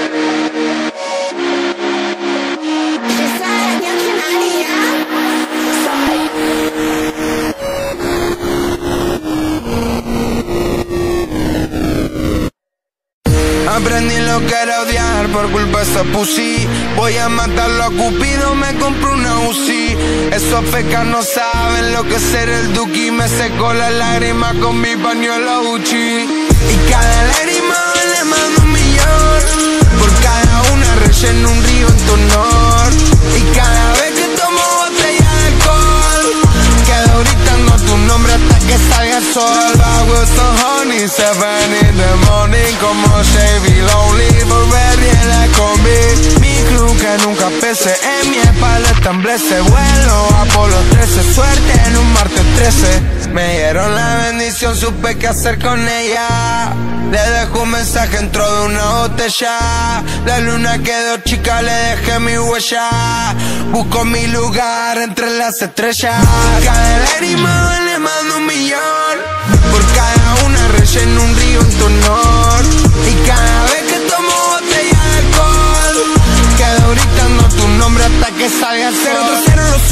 Aprendí lo que era odiar por culpa de esa pussy. Voy a matarlo a Cupido, me compro una Uzi. Esos fecas no saben lo que es ser el Duki. Me secó la lágrima con mi pañuelo Gucci. Y cada lágrima le mando un millón. Por cada una relleno un río en tu honor. Y cada vez que tomo botella de alcohol, quedo gritando tu nombre hasta que salga el sol. Bajo esos honey, seven in the morning, como Chevy Lonely, Burberry en la combi. Mi crew que nunca pese, en mi espalda establece vuelo. Apolo trece, suerte en un martes trece. Me dieron la bendición, supe qué hacer con ella. Le dejo un mensaje dentro de una botella. La luna quedó chica, le dejé mi huella. Busco mi lugar entre las estrellas. Cada lágrima le mando un millón. Por cada una relleno un río en tu honor. Y cada vez que tomo botella de alcohol, quedo gritando tu nombre hasta que salga el sol. Cero tras cero lo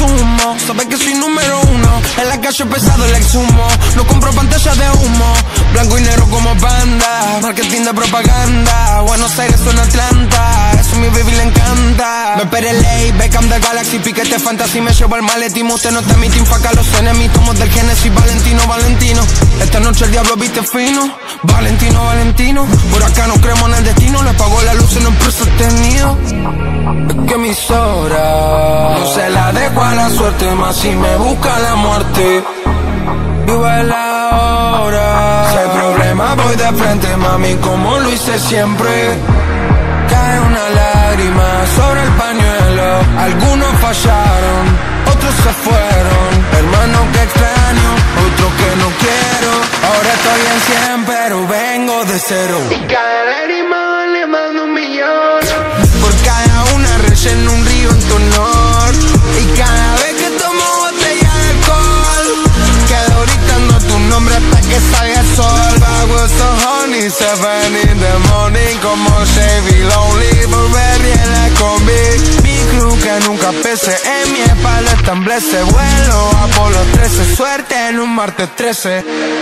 presumo, sabes que soy número uno. En la calle pesado el exhumo. No compro pantallas de humo. Blanco y negro como banda. Marketing de propaganda. Buenos Aires son Atlanta. Eso a mi baby le encanta. Me perelé, Beckham de Galaxy. Piquete fantasy, me llevo el maletín. Usted no está en mi team, faca los enemigos. Somos del Genesis, Valentino, Valentino. Esta noche el diablo viste fino. Valentino, Valentino. Por acá no creemos en el destino. Le pago la luz en un preso tenido. Es que mis horas no se la dejo a la suerte, más si me busca la muerte. Vivo el ahora. Si hay problema voy de frente, mami, como lo hice siempre. Cae una lágrima sobre el pañuelo. Algunos fallaron, otros se fueron. Hermano que extraño, otro que no quiero. Ahora estoy en cien, pero vengo de cero. Y cada lágrima vale más de un millón. Por cada una relleno un río en tu honor. Y cada vez que tomo botella de alcohol, quedo gritando tu nombre hasta que salga el sol. Bajo esos honey, seven in the morning. Como Chevy Lonely, Burberry en la combi. Mi crew que nunca pese, en mi espalda establece vuelo. Apolo trece, suerte en un martes trece.